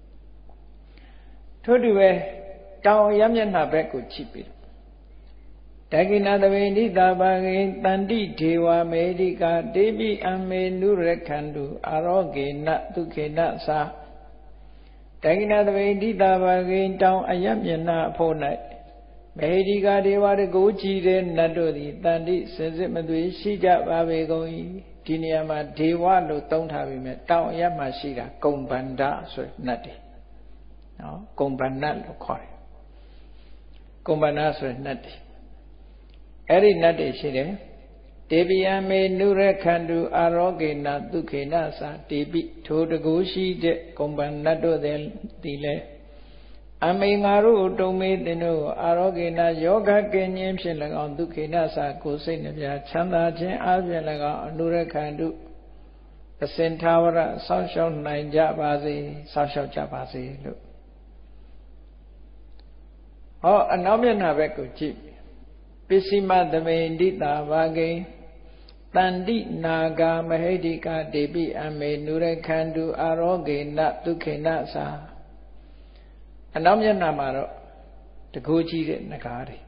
ထို့တူပဲတောင်ရမျက်နှာဘက်ကိုကြည့်ပြီးတကိနာသဝေနိတာဘာဂိတန္တိဒေဝမေတိကာတေပိအမေနုရခန္တုအာရောဂေနဒုက္ခေနသာတကိနာသဝေနိတာဘာဂိတောင်အရမျက်နှာအဖို့၌မေတိကာဒေဝတကူကြည်တဲ့နတ်တို့သည်တန္တိစင်စစ်မသွေရှိကြပါပေကုန်၏ဒီနေရာမှာဒေဝလို့သုံးထားပြီးမြဲတောင်အရမှာရှိတာကုံဗန္ဒဆိုတဲ့နတ်တွေနော်ကုံဗန္ဒလို့ခေါ်တယ်ကုံဗန္ဒဆိုတဲ့နတ်တွေအဲ့ဒီနတ်တွေရှိတယ်တေပိယမေနုရခန္တုအာရောဂေနဒုက္ခေနသာတေပိထိုတကူရှိတဲ့ကုံဗန္ဒတို့သည်လည်းအမေငါတို့တုံမေတင်တို့အာရောဂေနယောဂကင်းခြင်းဖြင့်၎င်းဒုက္ခေနသာကိုယ်စိတ်နှပြချမ်းသာခြင်းအားဖြင့်၎င်းအနုရခန္တုအစင်သာဝရဆောင်းလျှောက်နိုင်ကြပါစေဆောင်းလျှောက်ကြပါစေလို့ဟောအနောက်မျက်နှာဘက်ကိုကြည့်ပစ္စည်းမသမိန်ဒိတာဘာဂိတန္တိနာဂာမဟိတိကာတေပိအမေနုရခန္တုအာရောဂေနဒုက္ခေနသာအနောက်မျက်နှာမှာတော့တကူကြီးတဲ့နဂါးတွေ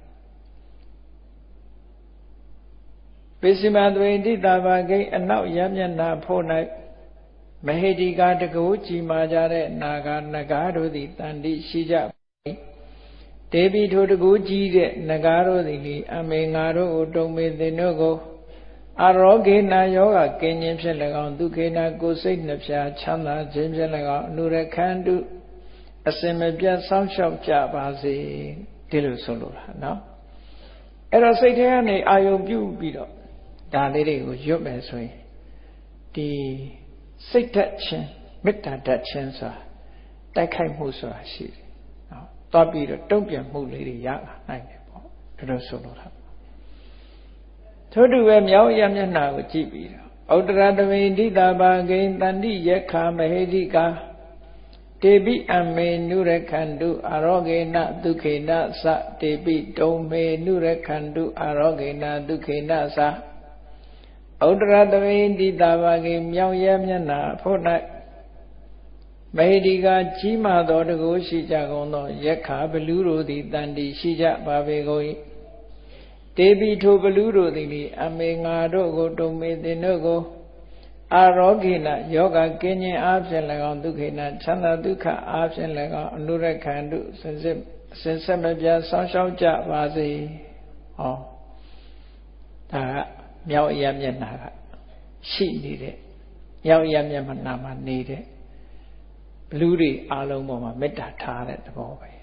ပစ္စည်းမသမိန်ဒိတာဘာဂိအနောက်ရမျက်နှာဖို့၌မဟိတိကာတကူကြီးမာကြတဲ့နာဂာနဂါးတို့သည်တန္တိရှိကြတေပိထိုတကူကြီးတဲ့နဂါးတို့သည်အမေငါတို့ကိုတုံမေသင်တို့ကိုအာရောဂေနာယောဂကင်းခြင်းဖြင့်၎င်းဒုက္ခေနာကိုယ်စိတ်နှပြချမ်းသာခြင်းဖြင့်၎င်းအနုရခန္တုအစင်မပြတ်ဆောင်းလျှောက်ကြပါစေဒီလိုဆိုလိုတာနော်အဲ့တော့စိတ်ထဲကနေအာယုံပြုပြီးတော့ဒါလေးတွေကိုရွတ်မယ်ဆိုရင်ဒီစိတ်ဓာတ်ချင်းမေတ္တာဓာတ်ချင်းဆိုတာတိုက်ခိုက်မှုဆိုတာရှိတယ်နော်သွားပြီးတော့တုံ့ပြန်မှုလေးတွေရလာနိုင်တယ်ပေါ့ဒါလိုဆိုလိုတာထို့တူပဲမြောက်ရမျက်နှာကိုကြည့်ပြီးတော့ဥတ္တရတဝိဒိတာဘာဂိတန္တိယခာမဟိတိကာတေပိအမေနုရခန္တုအာရောဂေနဒုက္ခေနသတေပိတုံမေနုရခန္တုအာရောဂေနဒုက္ခေနသဥတ္တရတဝိဒိတာဘာဂိမြောက်ရမျက်နှာဖို့၌မဟိတိကာကြီးမာသောတကူရှိကြကုန်သောယက္ခာဘလူတို့သည်တန်တိရှိကြပါပေကုန်၏တေပိထိုဘလူတို့သည်အမေငါတို့ကိုတုံမေသင်တို့ကိုအာရောဂိနယောဂကင်းခြင်းအားဖြင့်၎င်းဒုက္ခိနချမ်းသာဒုက္ခအားဖြင့်၎င်းအနုရခန္တုစင်စစ်မပြတ်ဆောင်းလျှောက်ကြပါစေဟောဒါကမြောက်ရမျက်နှာကရှိနေတဲ့မြောက်ရမျက်နှာမှာနေတဲ့ဘလူတွေအားလုံးပေါ်မှာမေတ္တာထားတဲ့သဘောပဲ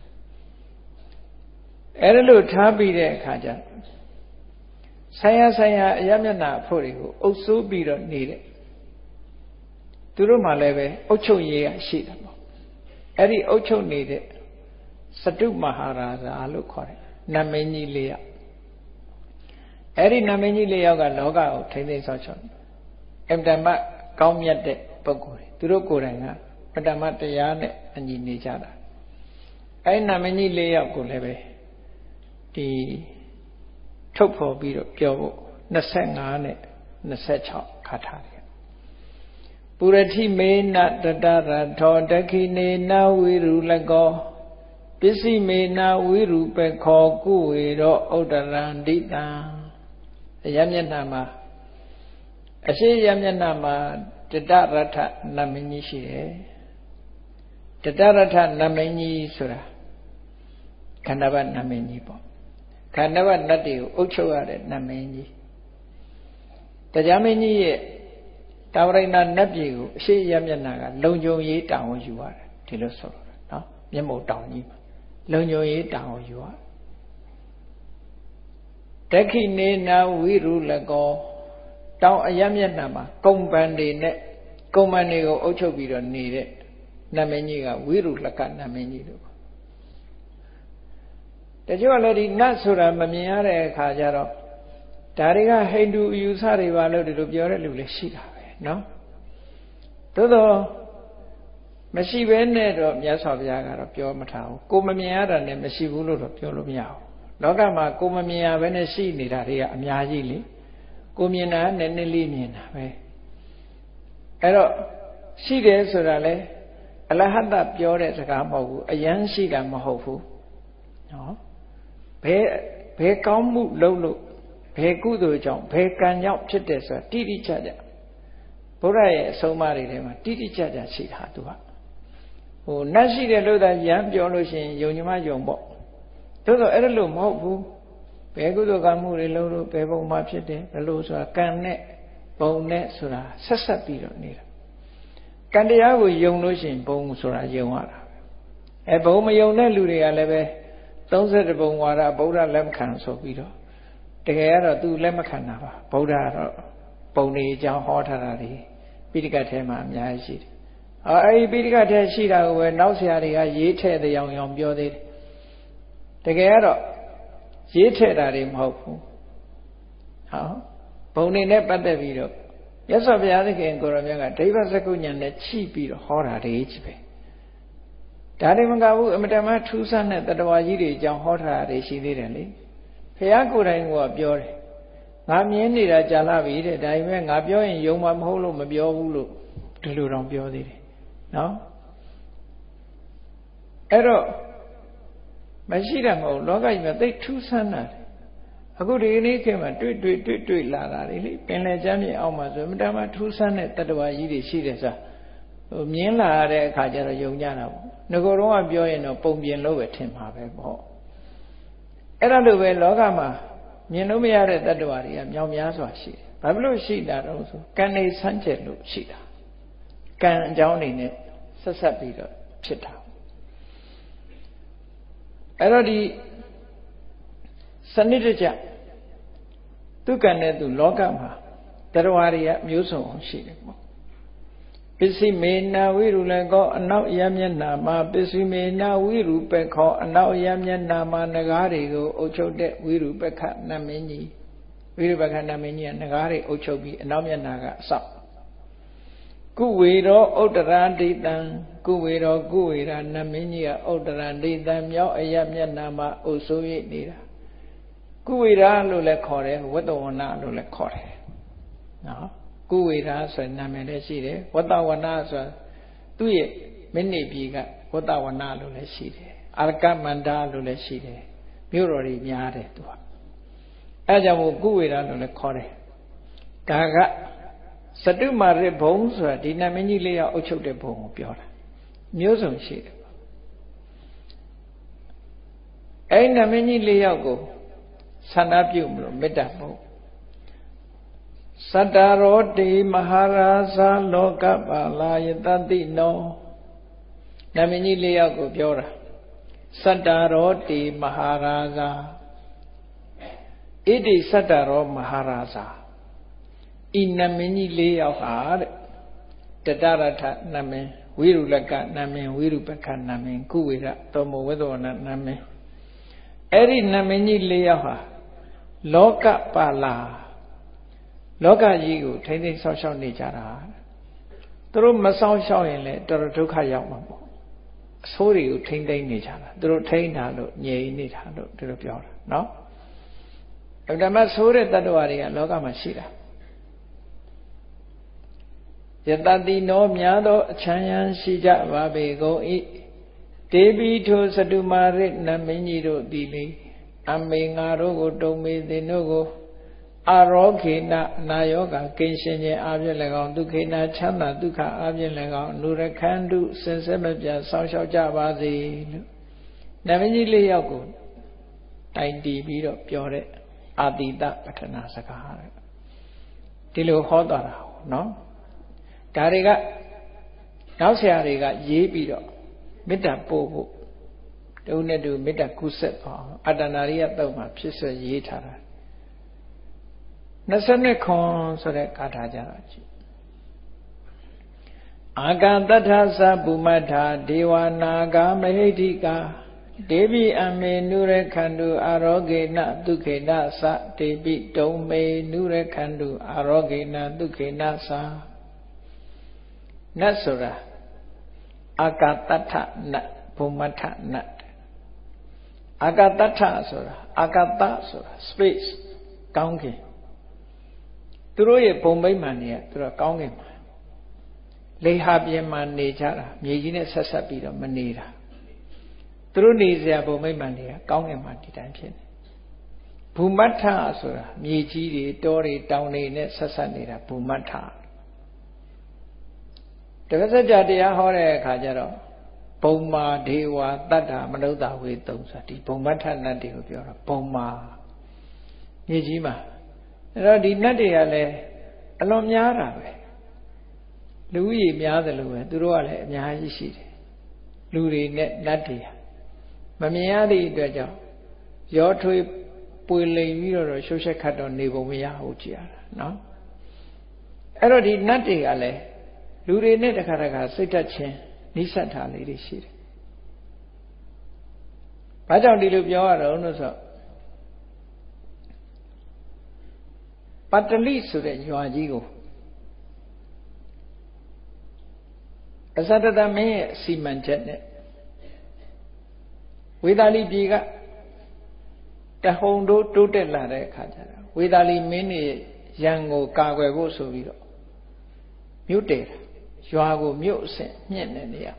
အဲ့ဒါလို့ထားပြီးတဲ့အခါကျဆိုင်ရာအရမျက်နှာအဖို့တွေကိုအုပ်စိုးပြီးတော့နေတဲ့သူတို့မှလည်းပဲအုပ်ချုပ်ရေးရရှိတယ်ပေါ့အဲ့ဒီအုပ်ချုပ်နေတဲ့စတုမဟာရာဇာလို့ခေါ်တယ်နာမည်ကြီးလေးရ Eri nameni le yoga loga o thai socho. Emdama kaum yate paguri. Turo kuranga. Emdama tayane anji nijara. Ai nameni le yoga lebe. Di thopho biro pyo 25 နဲ့ 26 ခါထားတယ်ပုရတိမေနတတရထောတခိနေနဝိရုလကောပစ္စည်းမေနဝိရုပခောကုဝေရောဥဒ္ဒရံဒိတံရမျက်နှာမှာအရှိရမျက်နှာမှာတတရထနမင်းကြီးရှိတယ်တတရထနမင်းကြီးဆိုတာခန္ဓာဘနမင်းကြီးပေါ့ခန္ဓာဘနတ်တွေကိုအုပ်ချုပ်ရတဲ့နမင်းကြီးတရားမင်းကြီးရဲ့တာဝရိဏနတ်ပြည်ကိုအရှိရမျက်နှာကလုံခြုံရေးတောင်းယူရတယ်ဒီလိုဆိုလို့နော်မျက်မှောက်တောင်းကြီးမှာလုံခြုံရေးတောင်းယူရတခိနေနာဝိရုလကောတောင်းအရမျက်နှာမှာကုံပန်တွေနဲ့ကုံပန်တွေကိုအုပ်ချုပ်ပြီးတော့နေတဲ့နတ်မင်းကြီးကဝိရုလကနတ်မင်းကြီးလို့တချို့လည်းဒီနတ်ဆိုတာမမြင်ရတဲ့အခါကျတော့ဒါတွေကဟိန္ဒူအယူဆတွေပါလို့ဒီလိုပြောတဲ့လူလည်းရှိတာပဲနော်သို့တော့မရှိဘဲနဲ့တော့မြတ်စွာဘုရားကတော့ပြောမထားဘူးကိုမမြင်ရတာနဲ့မရှိဘူးလို့တော့ပြောလို့မရဘူးလောကမှာကိုမမြင်ရဘဲနဲ့ရှိနေတာတွေကအများကြီးလေကိုမြင်တာနည်းနည်းလေးမြင်တာပဲအဲ့တော့ရှိတယ်ဆိုတာလေအလဟတပြောတဲ့စကားမဟုတ်ဘူးအယမ်းရှိတာမဟုတ်ဘူးနော်ဘယ်ကောင်းမှုလုပ်လို့ဘယ်ကုသိုလ်ကြောင့်ဘယ်ကံကြောင့်ဖြစ်တယ်ဆိုတာတိတိကျကျဘုရားရဲ့အဆုံးအမတွေထဲမှာတိတိကျကျရှိတာသူကနတ်ရှိတယ်လို့သာရမ်းပြောလို့ရှိရင်ယုံကြည်မှယုံပေါ့သို့တော့အဲ့ဒါလို့မဟုတ်ဘူးဘယ်ကုသိုလ်ကမှုတွေလုပ်လို့ဘယ်ပုံမှဖြစ်တယ်ဘယ်လိုဆိုတာကံနဲ့ပုံနဲ့ဆိုတာဆက်ဆက်ပြီးတော့နေတာကံတရားကိုယုံလို့ရှိရင်ဘုံဆိုတာယုံရတာဘုံမယုံတဲ့လူတွေကလည်းပဲ31ဘုံဝါဒဗုဒ္ဓလက်မခံဆိုပြီးတော့တကယ်ကတော့သူလက်မခံတာပါဗုဒ္ဓကတော့ပုံနေအကြောင်းဟောထားတာဒီပိဋကတ်ထဲမှာအများကြီးရှိတယ်အဲဒီပိဋကတ်ထဲရှိတာကိုပဲနောက်ဆရာတွေကရေးထည့်တဲ့အောင်ပြောသေးတယ်တကယ်ကတော့ရေးထည့်တာတွေမဟုတ်ဘူးဘုံနေနဲ့ပတ်သက်ပြီးတော့မြတ်စွာဘုရားသခင်ကိုရောမြတ်ကဒိဗ္ဗစကုညံနဲ့ချိပြီးတော့ဟောတာတွေကြီးပဲဒါတွေမကဘူးအမတမထူးဆန်းတဲ့တတ္တဝါကြီးတွေအကြောင်းဟောထားတာတွေရှိသေးတယ်လေဘုရားကိုယ်တိုင်ကပြောတယ်ငါမြင်နေတာကြာလာပြီတဲ့ဒါပေမဲ့ငါပြောရင်ယုံမှာမဟုတ်လို့မပြောဘူးလို့ဒီလိုတော့ပြောသေးတယ်နော်အဲ့တော့မရှိတာမဟုတ်လောကကြီးမှာသိထူးဆန်းတာအခုဒီနေ့ခေတ်မှာတွေ့လာတာလေပင်လယ်ကျမ်းမြေအောက်မှာဆိုအမတမထူးဆန်းတဲ့တတ္တဝါကြီးတွေရှိတယ်ဆိုမြင်လာတဲ့အခါကျတော့ယုံကြတာပေါ့ငကိုယ်တော့ပြောရင်တော့ပုံပြင်လို့ပဲထင်မှာပဲပေါ့အဲ့ဒါလိုပဲလောကမှာမြင်လို့မရတဲ့တ attva တွေကမြောင်များစွာရှိတယ်ဘာဖြစ်လို့ရှိတာတော့ဆိုကံနေဆန်းကျက်လို့ရှိတာကံအကြောင်းတွေနဲ့ဆက်ဆက်ပြီးတော့ဖြစ်တာအဲ့တော့ဒီစနစ်တကျသူကံနဲ့သူလောကမှာတ attva တွေကမျိုးစုံအောင်ရှိတယ်ပေါ့ပစ္စည်းမေနဝိရုလကောအနောက်ရမျက်နှာမှာပစ္စည်းမေနဝိရုပခောအနောက်ရမျက်နှာမှာနဂါးတွေကိုအုပ်ချုပ်တဲ့ဝိရုပခနတ်မင်းကြီးဝိရုပခနတ်မင်းကြီးကနဂါးတွေအုပ်ချုပ်ပြီးအနောက်မျက်နှာကအဆောက်ကုဝေရောဥဒ္ဒရာဒိတံကုဝေရောကုဝေရာနတ်မင်းကြီးကဥဒ္ဒရာဒိတံမြောက်အရမျက်နှာမှာအုပ်စိုးရနေတာကုဝေရာလို့လည်းခေါ်တယ်ဝတ္တဝနလို့လည်းခေါ်တယ်နော်ကုဝေရာဆိုနာမည်လည်းရှိတယ်ဝတ္တဝနဆိုသူ့ရဲ့မိနစ်ပြည်ကဝတ္တဝနလို့လည်းရှိတယ်အာရကမန္တာလို့လည်းရှိတယ်မြို့တော်တွေများတယ်သူကအဲကြောင့်မို့ကုဝေရာလို့လည်းခေါ်တယ်ဒါကစတုမာရဘုံဆိုတာဒီနာမည်ကြီးလေးရောက်အုပ်ချုပ်တဲ့ဘုံကိုပြောတာမျိုးစုံရှိတယ်အဲနာမည်ကြီးလေးရောက်ကိုဆန္ဒပြုမလို့မေတ္တာပို့စတ္တရောတိမဟာရာဇလောကပါလာယတတိနောနာမည်ကြီးလေးယောက်ကိုပြောတာစတ္တရောတိမဟာရာဇဣတိစတ္တရောမဟာရာဇဤနာမည်ကြီးလေးယောက်ဟာတဲ့တတရထနာမည်ဝိရုလကနာမည်ဝိရုပခနာမည်ကုဝေရသောမဝေသောနာမည်အဲ့ဒီနာမည်ကြီးလေးယောက်ဟာ loka pala loka ji ko thinh thinh sao sao ne cha da turo ma sao sao yin le tor dukha yauk ma po số ri ko thinh thinh ne cha da turo thinh tha lo nyei ne tha lo tu lo pyaw da no Dhama số de tattva ri ka loka ma shi da Yatati no mya tho achan yan shi ja ba be gon i Devi tho Satumari Naminyi do ti ni Ame nga ro ko tong me tin do ko Arokhena nayoga kinshin yin a phit le kaung dukhena chanda dukha a phit le kaung nurakhandu sin set ma pya saung shauk ja ba se lo Naminyi le yauk ko toin ti pi do pyaw de Atita Patthana Saka Di lo ho twa da no Daတွေကနောက်ဆရာတွေကရေးပြီးတော့မေတ္တာပို့ဖို့တုံးနဲ့တူမေတ္တာကုဆက်ပါအတ္တနာရိယတုတ်မှာဖြစ်ဆွဲရေးထားတာ20ခွန်ဆိုတဲ့ဂါထာကြတော့ကြည့်အာကတထသဗုမထဒေဝနာဂမဟိတိကာဒေဝီအမေနုရခန္တုအာရောဂေနဒုခေနသဒေပိတုံမေနုရခန္တုအာရောဂေနဒုခေနသနတ်ဆိုတာအာကတထနတ်ဘုမထနတ်အာကတထဆိုတာအာကတဆိုတာ space ကောင်းကင်သူတို့ရဲ့ဘုံဗိမာန်တွေကသူတို့ကောင်းကင်မှာလေဟာပြင်မှာနေကြတာမြေကြီးနဲ့ဆက်ဆက်ပြီးတော့မနေတာသူတို့နေစရာဘုံဗိမာန်တွေကကောင်းကင်မှာဒီတိုင်းဖြစ်နေဘုမထဆိုတာမြေကြီးတွေတောတွေတောင်တွေနဲ့ဆက်ဆက်နေတာဘုမထတက္ကစကြတရားဟောတဲ့အခါကျတော့ဘုံမာဒေဝတတ္တမနုဿဝေသုံးဆိုဒီဘုံမထနတ်တွေကိုပြောတာဘုံမာမြေကြီးမှာအဲ့တော့ဒီနတ်တွေကလည်းအလွန်များတာပဲလူကြီးများတယ်လို့ပဲသူတို့ကလည်းအများကြီးရှိတယ်လူတွေနဲ့နတ်တွေမမြင်ရသည့်အတွက်ကြောင့်ရောထွေးပွေလိမ်ပြီးတော့ရှုပ်ရှက်ခတ်တော့နေပုံမရဘူးကြည်ရတာနော်အဲ့တော့ဒီနတ်တွေကလည်းလူတွေနဲ့တခါတခါစိတ်တက်ချင်းနိစ္စထားလေးတွေရှိတယ်။ဘာကြောင့်ဒီလိုပြောရတော့လို့ဆိုပတ္တလိဆိုတဲ့ရွာကြီးကိုအသတ္တတမင်းရဲ့စီမံချက်နဲ့ဝေသာလီပြည်ကတဟုန်တို့တိုးတက်လာတဲ့အခါကျတော့ဝေသာလီမင်းရဲ့ရန်ကိုကာကွယ်ဖို့ဆိုပြီးတော့မြို့တည်တာရွာကိုမြို့အဆင့်မြင့်နေနေရ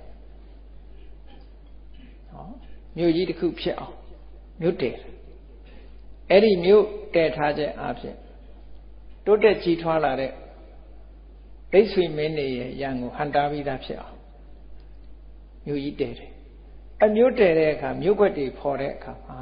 ဟောမြို့ကြီးတစ်ခုဖြစ်အောင်မြို့တည်အဲ့ဒီမြို့တည်ထားခြင်းအဖြစ်တိုးတက်ကြီးထွားလာတဲ့ဒိဋ္ဌိမင်းတွေရဲ့ရန်ကိုဟန်တာပြီးသားဖြစ်အောင်မြို့ကြီးတည်တယ်အမြို့တည်တဲ့အခါမြို့ခွက်တွေဖော်တဲ့အခါမှာ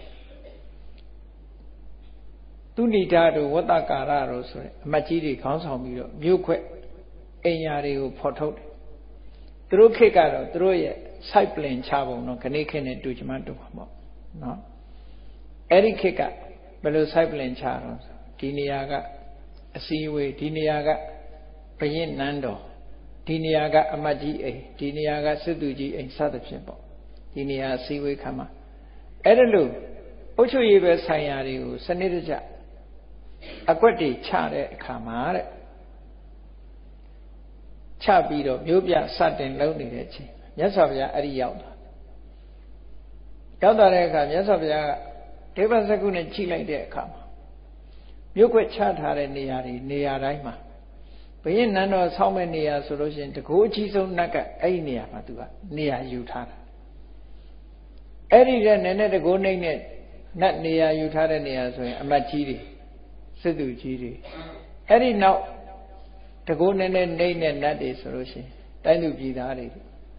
သူဏိတာတို့ဝတ္တကာရတို့ဆိုတဲ့အမတ်ကြီးတွေခေါင်းဆောင်ပြီးတော့မြို့ခွက်အိမ်ယာတွေကိုဖော်ထုတ်တယ်သူတို့ခေတ်ကတော့သူတို့ရဲ့ site plan ချပုံတော့ခဏခေတ်နဲ့တူချင်မှတူပါပေါ့နော်အဲ့ဒီခေတ်ကဘယ်လို site plan ချတော့ဒီနေရာကအစည်းအဝေးဒီနေရာကဘရင်နန်းတော်ဒီနေရာကအမတ်ကြီးအိမ်ဒီနေရာကစစ်သူကြီးအိမ်စသဖြင့်ပေါ့ဒီနေရာအစည်းအဝေးခန်းမှာအဲ့ဒါလို့အုပ်ချုပ်ရေးပဲဆိုင်ရာတွေကိုစနစ်တကျအကွက်တွေချတဲ့အခါမှာတဲ့ချပြီးတော့မျိုးပြစတင်လုံးနေတဲ့အချိန်မြတ်စွာဘုရားအဲ့ဒီရောက်သွားတဲ့အခါမြတ်စွာဘုရားကဒေဝစကုနဲ့ကြည့်လိုက်တဲ့အခါမှာမြို့ခွက်ချထားတဲ့နေရာတွေနေရာတိုင်းမှာဘုရင်နန်းတော်ဆောင်းမဲ့နေရာဆိုလို့ရှိရင်တကူအကြီးဆုံးနတ်ကအဲ့ဒီနေရာမှာသူကနေရာယူထားတာအဲ့ဒီတဲ့နည်းနည်းတကူနှိမ့်နဲ့နတ်နေရာယူထားတဲ့နေရာဆိုရင်အမတ်ကြီးတွေစစ်သူကြီးတွေအဲ့ဒီနောက်တကူနည်းနည်းနှိမ့်တဲ့နတ်တွေဆိုလို့ရှိရင်တိုင်းသူပြည်သားတွေ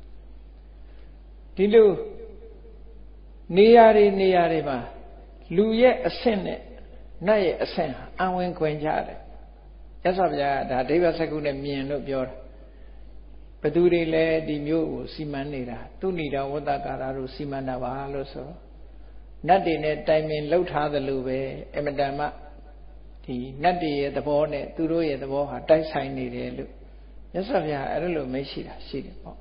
ဒီလိုနေရာတွေမှာလူရဲ့အဆင့်နဲ့နတ်ရဲ့အဆင့်ဟာအဝင်ခွင်ကြတယ်ရသော်ဗျာဒါဒိဗ္ဗစကုနဲ့မြင်လို့ပြောတာဘသူတွေလဲဒီမျိုးကိုစီမံနေတာသူဏိတာဝတ္တကာရတို့စီမံတာပါလို့ဆိုနတ်တွေနဲ့တိုင်ပင်လှုပ်ထားသလိုပဲအမတန်မှဒီနတ်တွေရဲ့သဘောနဲ့သူတို့ရဲ့သဘောဟာတိုက်ဆိုင်နေတယ်လို့ရသော်ဗျာအဲ့လိုမရှိတာရှိတယ်ပေါ့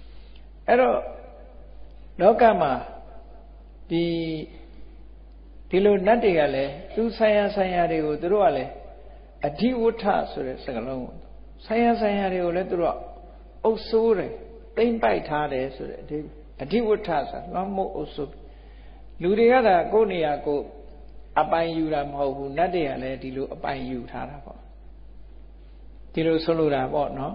အဲ့တော့လောကမှာဒီဒီလိုနတ်တွေကလည်းသူဆိုင်ရာတွေကိုသူတို့ကလည်းအဓိဝဋ္ဌဆိုတဲ့စကားလုံးကိုဆိုင်ရာတွေကိုလည်းသူတို့ကအုပ်ဆိုးတယ်တိမ့်ပိုက်ထားတယ်ဆိုတဲ့အဓိဝဋ္ဌဆိုတာလွှမ်းမိုးအုပ်ဆိုးလူတွေကသာကိုယ်နေရာကိုအပိုင်ယူတာမဟုတ်ဘူးနတ်တွေကလည်းဒီလိုအပိုင်ယူထားတာပေါ့ဒီလိုဆိုလိုတာပေါ့နော်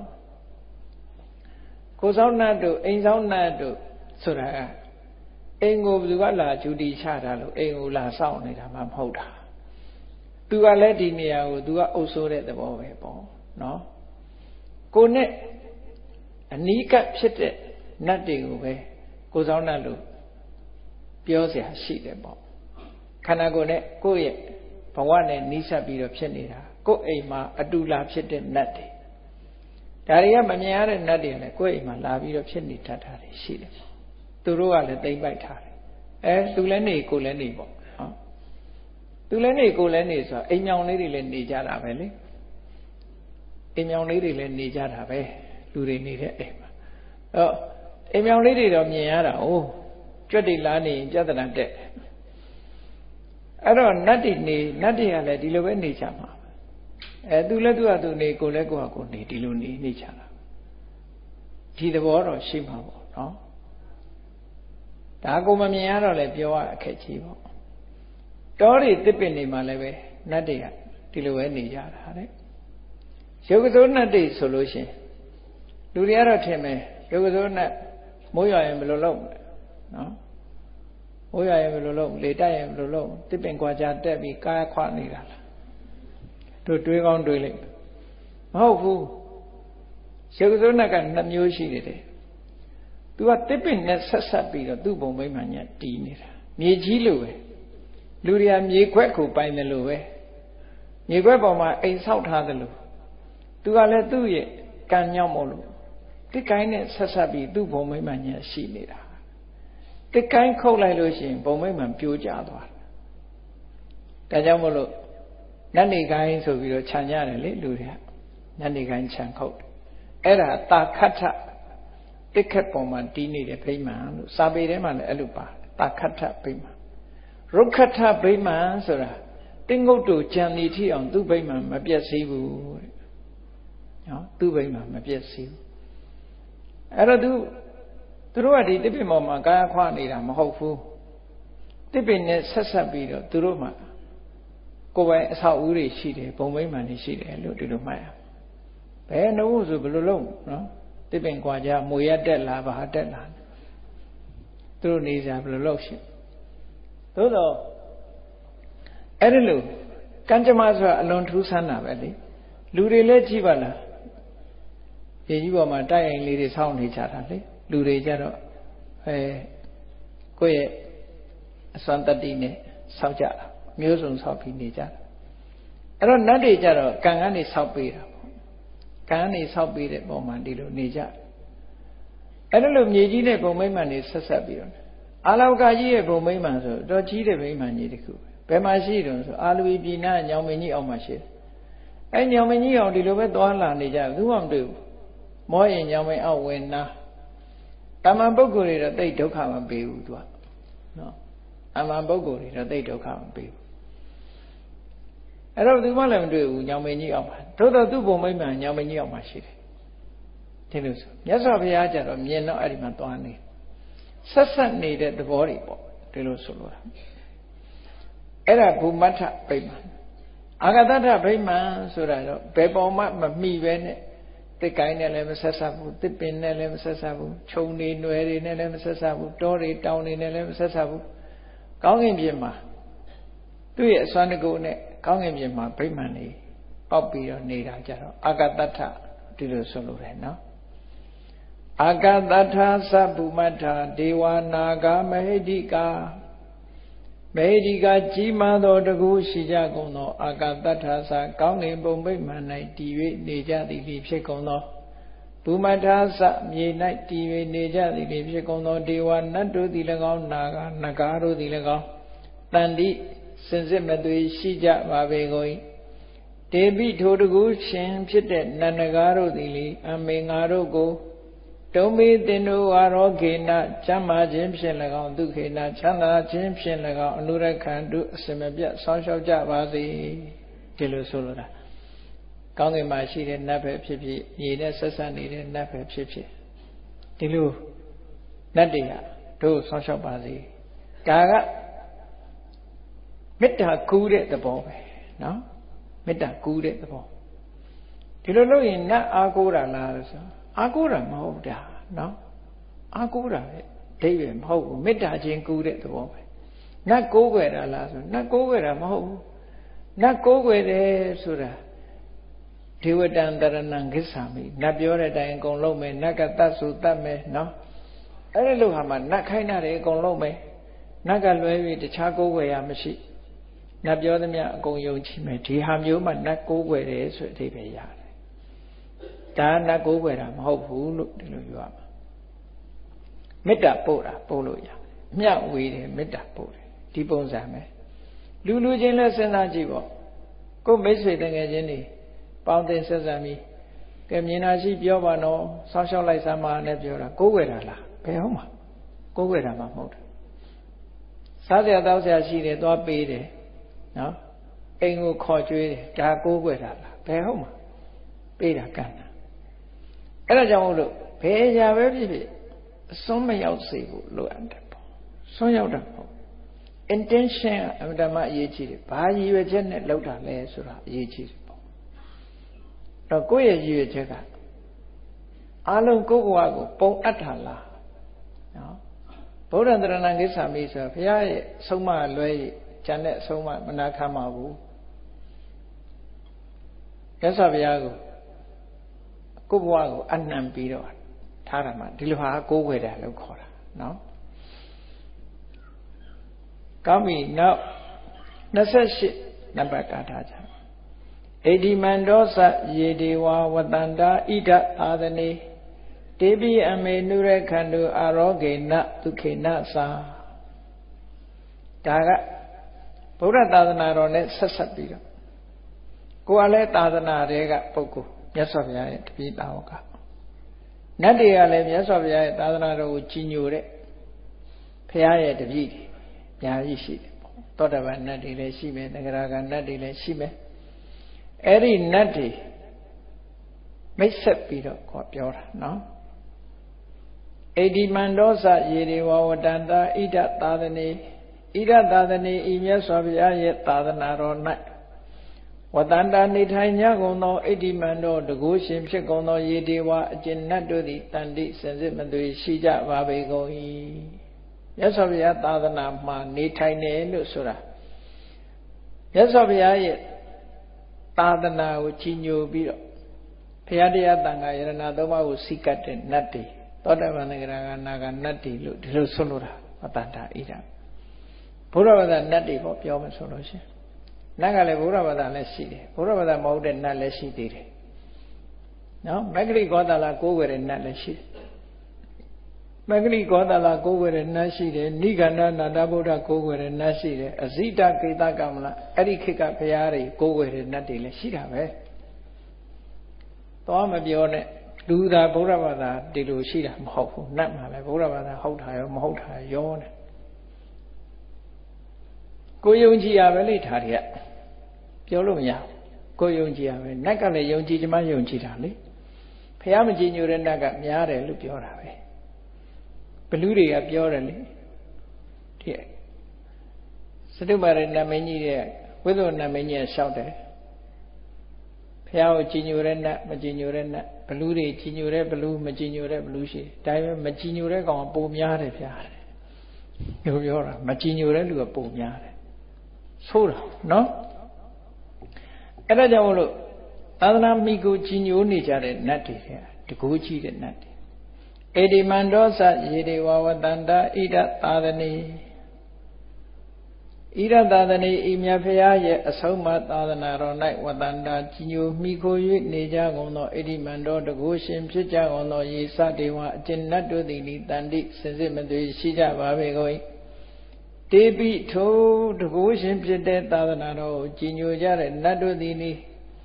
ကိုယ်ဆောင်နတ်တို့အိမ်ဆောင်နတ်တို့ဆိုတာကအိမ်ကိုဘယ်သူကလာဂျူတီချတာလို့အိမ်ကိုလာစောင့်နေတာမှမဟုတ်တာသူကလည်းဒီနေရာကိုသူကအုပ်ဆိုးတဲ့သဘောပဲပေါ့နော်ကိုနဲ့အနီးကပ်ဖြစ်တဲ့နတ်တွေကိုပဲကိုယ်ဆောင်နတ်လို့ပြောเสียရှိတယ်ပေါ့ခန္ဓာကိုယ်နဲ့ကိုယ့်ရဲ့ဘဝနဲ့နီးစပ်ပြီးတော့ဖြစ်နေတာကိုယ့်အိမ်မှာအတူလာဖြစ်တဲ့နတ်တွေဒါတွေကမမြင်ရတဲ့နတ်တွေလည်းကိုယ့်အိမ်မှာလာပြီးတော့ဖြစ်နေတတ်တာတွေရှိတယ်သူတို့ကလည်းတိမ့်ပိုက်ထားတယ်သူလည်းနေကိုလည်းနေပေါ့နော်သူလည်းနေကိုလည်းနေဆိုတော့အိမ်မြောင်လေးတွေလည်းနေကြတာပဲလေအိမ်မြောင်လေးတွေလည်းနေကြတာပဲလူတွေနေတဲ့အိမ်မှာအိမ်မြောင်လေးတွေတော့မြင်ရတာ哦ကြွက်တွေလာနေရင်ကြက်တနာတက်အဲ့တော့နတ်တွေကလည်းဒီလိုပဲနေကြမှာသူလည်းသူကသူနေကိုလည်းကိုကကိုနေဒီလိုနေကြတာဒီသဘောတော့ရှိမှာပေါ့နော်ဒါကိုမမြင်ရတော့လည်းပြောရအခက်ကြီးပေါ့တောတွေတစ်ပင်တွေမှာလည်းပဲနတ်တွေကဒီလိုပဲနေကြတာတဲ့ရုပ်ကစိုးနတ်တွေဆိုလို့ရှိရင်လူတွေကတော့ထင်မယ်ရုပ်ကစိုးနတ်မိုးရွာရင်ဘယ်လိုလုပ်နော်မိုးရွာရင်ဘယ်လိုလုပ်လေတိုက်ရင်ဘယ်လိုလုပ်တစ်ပင်ကွာကြတက်ပြီးကားခွနေတာလားတို့တွေးကောင်းတွေးလိုက်မဟုတ်ဘူးရုပ်ကစိုးနတ်က2မျိုးရှိတယ်တဲ့သူကတစ်ပင်နဲ့ဆက်ပြီးတော့သူ့ဘုံမိမ့်မှညတီးနေတာမြေကြီးလိုပဲလူတွေကမြေခွက်ကိုပိုင်တယ်လို့ပဲမြေခွက်ပေါ်မှာအိမ်ဆောက်ထားတယ်လို့သူကလည်းသူ့ရဲ့ကံညောင်းမို့လို့တစ်ကိုင်းနဲ့ဆက်ပြီးသူ့ဘုံမိမ့်မှညရှိနေတာတစ်ကိုင်းခုတ်လိုက်လို့ရှိရင်ဘုံမိမ့်မှပြိုကျသွားတယ်ဒါကြောင့်မို့လို့နတ်နေကိုင်းဆိုပြီးတော့ခြံကြတယ်လေလူတွေကနတ်နေကိုင်းခြံခုတ်အဲ့ဒါတာခတ်ထတစ်ခက်ပေါ်မှာတီးနေတဲ့ဗိမာန်လို့စာပေထဲမှာလည်းအဲ့လိုပါတယ်တာခတ်ထဗိမာန်ရုက္ခထဗိမာန်ဆိုတာတင်းငုတ်တို့ကြံနေထိအောင်သူ့ဗိမာန်မပြတ်စည်းဘူးတဲ့နော်သူ့ဗိမာန်မပြတ်စည်းဘူးအဲ့တော့သူတို့ကဒီတစ်ပင်ပေါ်မှာကာယခွာနေတာမဟုတ်ဘူးတစ်ပင်နဲ့ဆက်ပြီးတော့သူတို့မှာကိုယ်ပိုင်အဆောက်အဦတွေရှိတယ်ဘုံဗိမာန်တွေရှိတယ်လို့ဒီလိုမှတ်ရဘယ်နှုတ်ဆိုဘယ်လိုလုပ်နော်တစ်ပင်ကွာကြမွေရတက်လာဘာတက်လာသူတို့နေကြဘယ်လိုလုပ်ရှိသို့တော့အဲ့ဒီလိုကံကြမ္မာဆိုတာအလွန်ထူးဆန်းတာပဲလေလူတွေလည်းကြည့်ပါလားရေကြီးပေါ်မှာတိုက်ရင်လေးတွေဆောင်းနေကြတာလေလူတွေကြတော့ကိုယ့်ရဲ့အစွမ်းတတ္တိနဲ့ဆောက်ကြတာမျိုးစုံဆောက်ပြီးနေကြတာအဲ့တော့နတ်တွေကြတော့ကံကနေဆောက်ပေးတာပေါ့ကံကနေဆောက်ပေးတဲ့ပုံမှန်ဒီလိုနေကြအဲ့ဒါလိုမြေကြီးနဲ့ဘုံမိမ့်မှန်နေဆက်ပြီးတော့အာလောကကြီးရဲ့ဘုံမိမ့်မှန်ဆိုတော့ကြီးတဲ့မိမ့်မှန်ကြီးတစ်ခုဘယ်မှာရှိတုံးဆိုအာလူဝီပြည်နာညောင်မင်းကြီးအောင်မှာရှိတယ်အဲ့ညောင်မင်းကြီးအောင်ဒီလိုပဲသွားလာနေကြဘူးမှမတွေ့ဘူးမောရင်ညောင်မင်းအောင်ဝင်နာတမန်ပုဂ္ဂိုလ်တွေတော့တိတ်ဒုက္ခမပေးဘူးသူကနော်အမှန်ပုဂ္ဂိုလ်တွေတော့တိတ်ဒုက္ခမပေးဘူးအဲ့တော့သူမှလည်းမတွေ့ဘူးညောင်မင်းကြီးအောင်မှာသို့တော့သူ့ဘုံမိမ့်မှန်ညောင်မင်းကြီးအောင်မှာရှိတယ်ဒီလိုဆိုမြတ်စွာဘုရားကျတော့မြင်တော့အဲ့ဒီမှာသွားနေဆက်နေတဲ့သဘောတွေပေါ့ဒီလိုဆိုလို့အဲ့ဒါဘူမတ္ထဗိမာန်အာဂတတ္ထဗိမာန်ဆိုတာတော့ဘယ်ပေါ်မှမမိပဲနဲ့တစ်ကိုင်းနဲ့လည်းမဆက်ဘူးတစ်ပင်နဲ့လည်းမဆက်ဘူးခြုံတွေຫນွယ်တွေနဲ့လည်းမဆက်ဘူးတောတွေတောင်တွေနဲ့လည်းမဆက်ဘူးကောင်းကင်ပြင်မှာသူ့ရဲ့အစွမ်းတကူနဲ့ကောင်းကင်ပြင်မှာဗိမာန်နေပေါက်ပြီးတော့နေတာကြတော့အာဂတတ္ထဒီလိုဆိုလို့တယ်နော်အာဂတတ္ထသဗ္ဗုမတ္ထဒေဝနာဂမဟိတိကာမဟိတိကာကြီးမားသောတကူရှိကြကုန်သောအာဂတတ္ထသကောင်းကင်ဘုံဗိမာန်၌တည်၍နေကြသည်ဖြစ်ကုန်သောဘုမတ္ထသမြေ၌တည်၍နေကြသည်ဖြစ်ကုန်သောဒေဝနတ်တို့သည်၎င်းနာဂနဂါတို့သည်၎င်းတန်တိစင်စစ်မသွေရှိကြပါပေကုန်၏တေပိထိုတကူရှင်ဖြစ်တဲ့နန္ဒကားတို့သည်လေအမေငါတို့ကိုတုံမေတင်တို့ဝါရောခေနချမ်းသာခြင်းဖြင့်၎င်းဒုခေနချမ်းသာခြင်းဖြင့်၎င်းအနုရခန္တုအစမပြတ်ဆောင်းလျှောက်ကြပါစေဒီလိုဆိုလိုတာကောင်းကင်မှာရှိတဲ့နတ်ပဲဖြစ်ဖြစ်မြေနဲ့ဆက်ဆက်နေတဲ့နတ်ပဲဖြစ်ဖြစ်ဒီလိုနတ်တွေကတို့ဆောင်းလျှောက်ပါစေဒါကမေတ္တာကူးတဲ့သဘောပဲနော်မေတ္တာကူးတဲ့သဘောဒီလိုလုပ်ရင်နတ်အားကိုးတာလားလို့ဆိုအားကိုးတာမဟုတ်တာနော်အားကိုးတာပဲဒိဗေမဟုတ်ဘူးမေတ္တာချင်းကူးတဲ့သဘောပဲနတ်ကိုးကွယ်တာလားဆိုနတ်ကိုးကွယ်တာမဟုတ်ဘူးနတ်ကိုးကွယ်တယ်ဆိုတာဒေဝတံတရဏံဂစ္ဆာမိနတ်ပြောတဲ့အတိုင်းအကုန်လုံးမယ်နတ်ကတတ်ဆိုတတ်မယ်နော်အဲ့ဒီလိုဟာမှနတ်ခိုင်းတာတွေအကုန်လုံးမယ်နတ်ကလွဲပြီးတခြားကိုးကွယ်ရမရှိနတ်ပြောသမျှအကုန်ယုံကြည်မယ်ဒီဟာမျိုးမှနတ်ကိုးကွယ်တယ်ဆိုအဓိပ္ပာယ်ရတယ်ဒါနတ်ကိုးကွယ်တာမဟုတ်ဘူးလို့ဒီလိုပြောရမှာမေတ္တာပို့တာပို့လို့ရမျှဝေတယ်မေတ္တာပို့တယ်ဒီပုံစံပဲလူချင်းလဲစဉ်းစားကြည့်ပေါ့ကိုယ်မိတ်ဆွေတငယ်ချင်းတွေပေါင်းတင်ဆက်ဆံပြီးကဲမြင်တာရှိပြောပါတော့ဆောင်းလျှောက်လိုက်စမ်းပါနဲ့ပြောတာကိုးကွယ်တာလားဘယ်ဟုတ်မှာကိုးကွယ်တာမှမဟုတ်ဘူးစားစရာတောက်စရာရှိတယ်သွားပေးတယ်နော်အိမ်ကိုခေါ်ကြွေးတယ်ဒါကိုးကွယ်တာလားဘယ်ဟုတ်မှာပေးတာကံတာအဲ့ဒါကြောင့်မို့လို့ဘယ်ရာပဲဖြစ်ဖြစ်အစွန်းမရောက်စေဖို့လိုအပ်တယ်ပေါ့စွန်းရောက်တာမဟုတ် intention အမှန်တမ်းအရေးကြီးတယ်ဘာရည်ရွယ်ချက်နဲ့လုပ်တာလဲဆိုတာအရေးကြီးတယ်ပေါ့တော့ကိုယ့်ရဲ့ရည်ရွယ်ချက်ကအားလုံးကိုယ့်ဘဝကိုပုံအပ်တာလားနော်ဗုဒ္ဓံတရဏံကိစ္ဆာမိဆိုတာဘုရားရဲ့ဆုံးမလွဲကျန်တဲ့အဆုံးမနာခံပါဘူးမြတ်စွာဘုရားကိုကိုယ့်ဘဝကိုအနှံပြီးတော့ထားတာမှဒီလိုဟာကိုးကွယ်တယ်လို့ခေါ်တာနော်ကောင်းပြီနောက်28နံပါတ်ကာထာချာဣတိမန္တောသယေဒေဝဝတန္တာဣဒအာသနေတေပိအမေနုရခန္တုအာရောဂေနဒုခေနသာဒါကဗုဒ္ဓသာသနာတော်နဲ့ဆက်ဆက်ပြီးတော့ကိုယ်ကလည်းသာသနာတွေကပုဂ္ဂိုလ်မြတ်စွာဘုရားရဲ့တပည့်တော်ကနတ်တွေကလည်းမြတ်စွာဘုရားရဲ့သာသနာတော်ကိုကြီးညိုတဲ့ဘုရားရဲ့တပည့်တွေအများကြီးရှိတယ်ပေါ့သောတာပန်နတ်တွေလည်းရှိမယ်သဂရဂံနတ်တွေလည်းရှိမယ်အဲ့ဒီနတ်တွေမိတ်ဆက်ပြီးတော့ခေါ်ပြောတာနော်ဣတိမန္တောသယေဒေဝဝတန္တာဣဒသာသနေဣဒသာသနေဤမြတ်စွာဘုရားရဲ့သာသနာတော်၌ဝတန္တာနေထိုင်ကြကုန်သောဣတိမန္တောတကုရှင်ဖြစ်ကုန်သောယေဒေဝအကျဉ်နတ်တို့သည်တန်တိစင်စစ်မသွေရှိကြပါပေကုန်၏မြတ်စွာဘုရားသာသနာမှာနေထိုင်တယ်လို့ဆိုတာမြတ်စွာဘုရားရဲ့သာသနာကိုကြီးညိုပြီးတော့ဘုရားတရားတန်ခါယရဏသုံးပါးကိုစိတ်ကတ်တဲ့နတ်တွေသောတာပန်သဂရဂနာကနတ်တွေလို့ဒီလိုဆိုလိုတာဝတန္တာဣဒဘုရားဘာသာနတ်တွေပေါ့ပြောမှဆိုလို့ရှိရင်နတ်ကလည်းဘုရားဘာသာလည်းရှိတယ်ဘုရားဘာသာမဟုတ်တဲ့နတ်လည်းရှိသေးတယ်နော်မဂ္ဂလိဂောသလကိုးဝယ်တဲ့နတ်လည်းရှိတယ်မဂ္ဂလိဂောသလကိုးဝယ်တဲ့နတ်ရှိတယ်နိဂန္ဓနာတဗုဒ္ဓကိုးဝယ်တဲ့နတ်ရှိတယ်အဇိတကေတကမလအဲ့ဒီခေတ်ကဘုရားတွေကိုးဝယ်တဲ့နတ်တွေလည်းရှိတာပဲသွားမပြောနဲ့လူသာဘုရားဘာသာဒီလိုရှိတာမဟုတ်ဘူးနတ်မှာလည်းဘုရားဘာသာဟုတ်တာရောမဟုတ်တာရောနဲ့ကိုယုံကြည်ရပဲလေထားတွေကပြောလို့မရဘူးကိုယုံကြည်ရပဲနတ်ကလည်းယုံကြည်ချင်မှယုံကြည်တာလေဘုရားမကြည်ညိုတဲ့နတ်ကများတယ်လို့ပြောတာပဲဘလူတွေကပြောတယ်လေဒီစတုမာရနတ်မင်းကြီးတဲ့ဝိသုနတ်မင်းကြီးလျှောက်တယ်ဘုရားကိုကြည်ညိုတဲ့နတ်မကြည်ညိုတဲ့နတ်ဘလူတွေကြည်ညိုတဲ့ဘလူမကြည်ညိုတဲ့ဘလူရှိတယ်ဒါပေမဲ့မကြည်ညိုတဲ့ကောင်ကပိုများတယ်ဗျာလို့ပြောတာမကြည်ညိုတဲ့လူကပိုများတယ်ဆိုးတာနော်အဲ့ဒါကြောင့်မလို့သာသနာမိကိုကြီးညိုနေကြတဲ့နတ်တွေတကူကြီးတဲ့နတ်တွေဧဒီမန္တောသယေဒေဝဝတန္တာဣဒသာသနေဣဒသာသနေဤမြတ်ဖရာရဲ့အဆုံးမသာသနာတော်၌ဝတန္တာကြီးညိုမိခို၍နေကြကုန်သောဧဒီမန္တောတကူရှင်ဖြစ်ကြကုန်သောယေစတေဝအကျဉ်နတ်တို့သည်တန်တိစင်စစ်မသွေရှိကြပါပေကုန်၏တေပိထိုတကူရှင်ဖြစ်တဲ့သာသနာတော်ကိုကြီးညိုကြတဲ့နတ်တို့သည်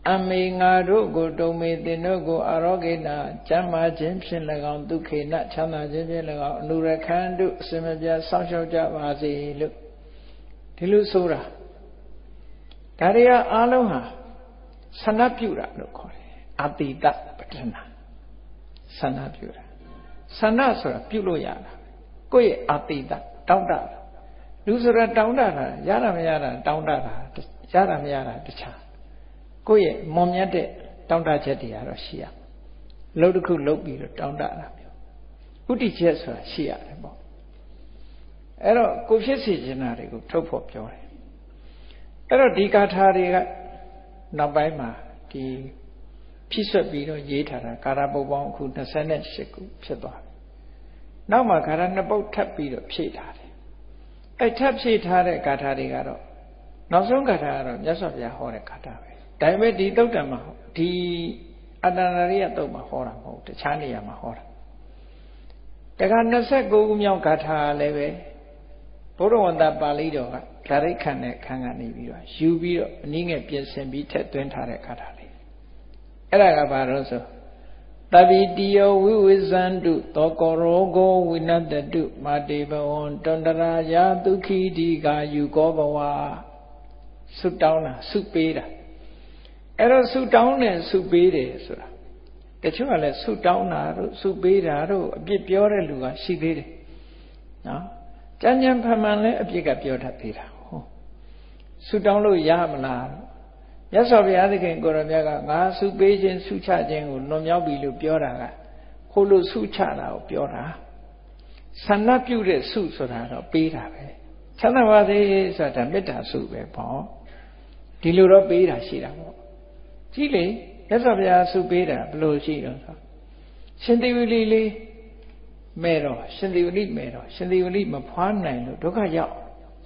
အမေငါတို့ကိုတုံမေတင်တို့ကိုအရောဂေနကျမ်းမာခြင်းဖြင့်၎င်းဒုက္ခေနချမ်းသာခြင်းဖြင့်၎င်းအနုရခန္တုအစင်မပြတ်စောင့်ရှောက်ကြပါစေလို့ဒီလိုဆိုတာဒါတွေကအားလုံးဟာဆန္ဒပြုတာလို့ခေါ်တယ်အတိတပဋ္ဌနာဆန္ဒပြုတာဆန္ဒဆိုတာပြုလို့ရတာကိုယ့်ရဲ့အတိတတောင်းတလူဆိုတာတောင်းတတာရတာမရတာတောင်းတတာရတာမရတာတခြားကိုယ့်ရဲ့မွန်မြတ်တဲ့တောင်းတချက်တွေကတော့ရှိရလှုပ်တစ်ခုလှုပ်ပြီးတော့တောင်းတတာမျိုးဥတ္တိချက်ဆိုတာရှိရတယ်ပေါ့အဲ့တော့ကိုဖြစ်စီခြင်းတာတွေကိုထုတ်ဖို့ပြောတယ်အဲ့တော့ဒီဂါထာတွေကနောက်ပိုင်းမှာဒီဖြည့်ဆွတ်ပြီးတော့ရေးထားတာဂါထာပုဒ်ပေါင်းအခု28ခုဖြစ်သွားပြီနောက်မှာဂါထာ2ပုဒ်ထပ်ပြီးတော့ဖြည့်ထားတယ်အဲ့ထပ်ဖြည့်ထားတဲ့ဂါထာတွေကတော့နောက်ဆုံးဂါထာကတော့မြတ်စွာဘုရားဟောတဲ့ဂါထာပဲဒါပေမဲ့ဒီသုတ်တံမှာဒီအတ္တနာရိယသုတ်မှာဟောတာမဟုတ်တခြားနေရာမှာဟောတာတခါ29ခုမြောက်ဂါထာလည်းပဲဘုရဝန္တပါဠိတော်ကဓာရိခဏနဲ့ခန်းကနေပြီးတော့ယူပြီးတော့အနည်းငယ်ပြင်ဆင်ပြီးထည့်သွင်းထားတဲ့ဂါထာလေးအဲ့ဒါကဘာလို့ဆိုတဗိတိယဝိဝိဇန္တုသောကောရောဂောဝိနတတုမာတေဘဝံတန္တရာယာဒုက္ခိတိကာယူကောဘဝဆုတောင်းတာဆုပေးတာအဲ့တော့ဆုတောင်းတယ်ဆုပေးတယ်ဆိုတာတချို့ကလည်းဆုတောင်းတာတို့ဆုပေးတာတို့အပြစ်ပြောတဲ့လူကရှိသေးတယ်နော်ကြမ်းကြမ်းဖန်ဖန်လည်းအပြစ်ကပြောတတ်သေးတာဟုတ်ဆုတောင်းလို့ရမလားမြတ်စွာဘုရားသခင်ကိုရောမြတ်ကငါဆုပေးခြင်းဆုချခြင်းကိုလွန်မြောက်ပြီလို့ပြောတာကဟိုလိုဆုချတာကိုပြောတာဆန္ဒပြုတဲ့ဆုဆိုတာတော့ပေးတာပဲချမ်းသာပါစေဆိုတာမေတ္တာဆုပဲပေါ့ဒီလိုတော့ပေးတာရှိတာပေါ့ကြည့်လေမြတ်စွာဘုရားဆုပေးတာဘယ်လိုရှိတော့ဆိုရှင်သေဝီလေးမဲ့တော့ရှင်သေဝီမဲ့တော့ရှင်သေဝီမဖွားနိုင်လို့ဒုက္ခရောက်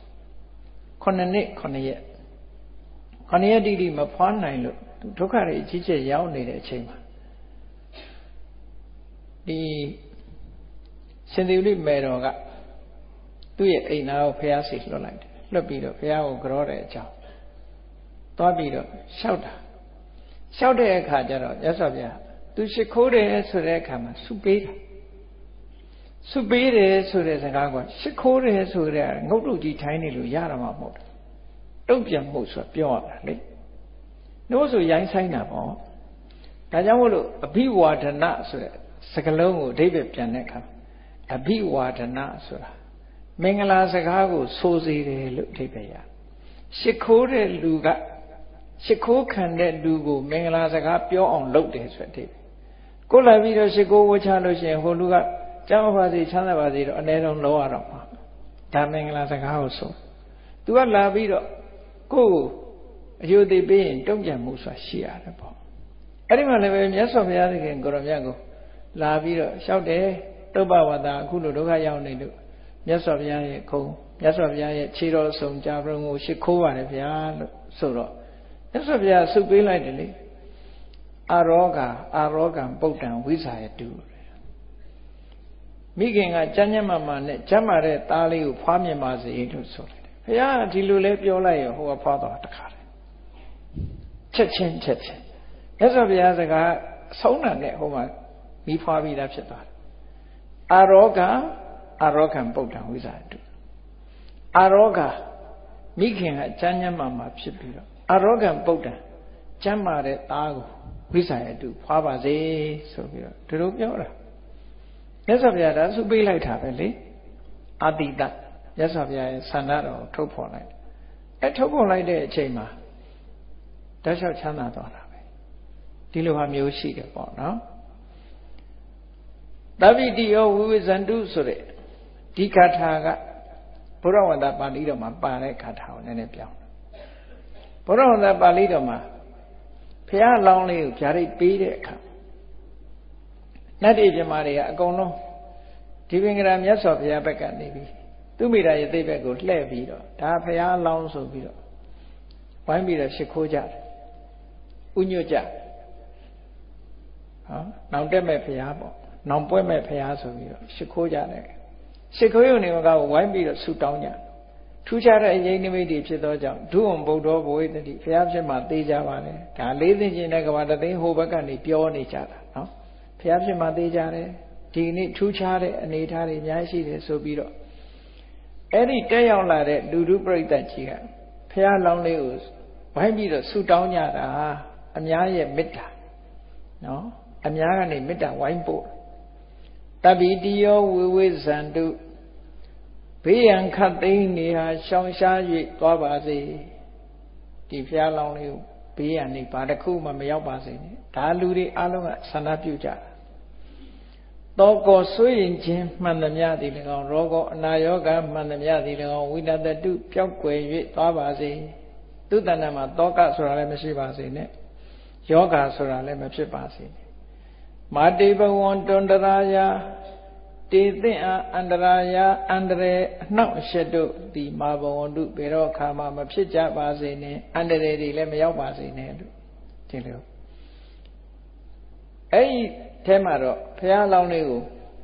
9 နှစ်9 ရက်9 ရက်တိမဖွားနိုင်လို့ဒုက္ခတွေအကြီးကျယ်ရောက်နေတဲ့အချိန်မှာဒီရှင်သေဝိမေတော်ကသူ့ရဲ့အိမ်သားကိုဖျားစီလွှတ်လိုက်တယ်လွှတ်ပြီးတော့ဖျားကိုကြောတဲ့အကြောင်းသွားပြီးတော့လျှောက်တဲ့အခါကျတော့မြတ်စွာဘုရားသူရှိခိုးတယ်ဆိုတဲ့အခါမှာဆုပေးတယ်ဆိုတဲ့စကားကရှိခိုးတယ်ဆိုတဲ့ငုတ်တုတ်ကြီးထိုင်းနေလို့ရတာမှမဟုတ်ဘူးတုံ့ပြန်မှုဆိုပြောရတာလေနှိုးဆိုရိုင်းဆိုင်တာပေါ့ဒါကြောင့်မို့လို့အဘိဝါဒနာဆိုတဲ့စကားလုံးကိုအဓိပ္ပာယ်ပြန်တဲ့အခါအဘိဝါဒနာဆိုတာမင်္ဂလာစကားကိုဆိုစေတယ်လို့အဓိပ္ပာယ်ရရှိခိုးတဲ့လူကရှိခိုးခံတဲ့လူကိုမင်္ဂလာစကားပြောအောင်လုပ်တယ်ဆိုတဲ့အဓိပ္ပာယ်ကိုလာပြီးတော့ရှိခိုးဝှချလို့ရှိရင်ဟိုလူကကျမ်းပါစေချမ်းသာပါစေတော့အ ਨੇ ဆုံးလောရတော့မှာဒါမင်္ဂလာစကားကိုဆိုသူကလာပြီးတော့ကိုယ်အယုသိပေးရင်တုံ့ပြန်မှုဆိုတာရှိရတယ်ပေါ့အဲ့ဒီမှာလည်းပဲမြတ်စွာဘုရားသခင်ကိုရောမြတ်ကိုလာပြီးတော့လျှောက်တယ်တုပ္ပဝတ္တအခုလိုဒုက္ခရောက်နေလို့မြတ်စွာဘုရားရဲ့ခုံမြတ်စွာဘုရားရဲ့ခြေတော်ဆုံကြပြုံးကိုရှိခိုးပါတယ်ဗျာလို့ဆိုတော့မြတ်စွာဘုရားဆုပေးလိုက်တယ်လေအာရောဂံပုဒ္ဒံဝိဇာယတုမိခင်ကကျမ်းမာမာနဲ့ကျမ်းမာတဲ့သားလေးကိုဖွားမြင်ပါစေလို့ဆိုလိုက်တယ်ဘုရားဒီလိုလဲပြောလိုက်ရောဟိုကဖွားတော့တခါတယ်ချက်ချင်းမြတ်စွာဘုရားစကားဆုံးတာနဲ့ဟိုမှာမိဖွားပြီးသားဖြစ်သွားတယ်အာရောဂံပုဒ္ဒံဝိဇာယတုအာရောဂမိခင်ကကျမ်းမာမာဖြစ်ပြီးတော့အာရောဂံပုဒ္ဒံကျမ်းမာတဲ့သားကိုဝိဇာယတုဖွားပါစေဆိုပြီးတော့ဒီလိုပြောတာမြတ်စွာဘုရားဒါဆုပေးလိုက်တာပဲလေအာတိတမြတ်စွာဘုရားရဲ့ဆန္ဒတော်ကိုထုတ်ဖော်လိုက်ထုတ်ဖော်လိုက်တဲ့အချိန်မှာတောက်လျှောက်ချမ်းသာသွားတာပဲဒီလိုဟာမျိုးရှိတယ်ပေါ့နော်သဗ္ဗိတိယောဝိဝိဇန္တုဆိုတဲ့ဒီဂါထာကဘုရဝန္တပါဠိတော်မှာပါတဲ့ဂါထာကိုနည်းနည်းပြောင်းဘုရဝန္တပါဠိတော်မှာဘုရားအလောင်းလေးကိုဗျာဒိတ်ပေးတဲ့အခါနတ်ပြည်ပြမာတွေကအကုန်လုံးဒီပင်ကရာမြတ်စွာဘုရားဘက်ကနေပြီးသူမိတာရဲ့သိဘက်ကိုလှည့်ပြီးတော့ဒါဘုရားအလောင်းဆိုပြီးတော့ဝိုင်းပြီးတော့ရှိခိုးကြတယ်ဥညွတ်ကြနောင်တက်မဲ့ဘုရားပေါ့နောင်ပွဲမဲ့ဘုရားဆိုပြီးတော့ရှိခိုးကြတယ်ရှိခိုးရုံနေကဝိုင်းပြီးတော့ဆူတောင်းကြထူးခြားတဲ့အရေးနိမိတ်တွေဖြစ်သောကြောင့်ဒုဝံဗုဒ္ဓဘဝေတတိဘုရားဖြစ်မှာသိကြပါလေဒါလေးသိချင်းတဲ့ကဘာတသိန်းဟိုဘက်ကနေပြောနေကြတာနော်ဘုရားဖြစ်မှာသိကြတယ်ဒီနေ့ထူးခြားတဲ့အနေအထားတွေအများကြီးရှိတယ်ဆိုပြီးတော့အဲ့ဒီတက်ရောက်လာတဲ့လူထုပြိဿကြီးကဘုရားလောင်းလေးကိုဝိုင်းပြီးတော့ဆုတောင်းကြတာအများရဲ့မေတ္တာနော်အများကနေမေတ္တာဝိုင်းပို့တပိတိယောဝိဝိဇန္တုဘေးရန်ခတ်သိမ်းနေဟာရှောင်ရှား၍သွားပါစေဒီဘုရားလောင်းလေးကိုဘေးရန်နေဘာတစ်ခုမှမရောက်ပါစေနဲ့ဒါလူတွေအလုံးကဆန္ဒပြုကြတာတောကောဆွေရင်ချင်းမှန်သမျှသည်၎င်းရောဂောအနာယောဂမှန်သမျှသည်၎င်းဝိနတတုပျောက်ကွယ်၍သွားပါစေသူတဏ္ဍမှာတောကဆိုတာလည်းမရှိပါစေနဲ့ယောဂဆိုတာလည်းမဖြစ်ပါစေနဲ့မာတိဘဝံတွန္တရာယတေသင်အန္တရာယအန္တရေအနှောက်အယှက်တို့ဒီမာဘဝန္တုဘယ်တော့ခါမှမဖြစ်ကြပါစေနဲ့အန္တရေတွေလည်းမရောက်ပါစေနဲ့လို့ဒီလိုအဲ့ဒီထဲမှာတော့ဘုရားလောင်းလေးကို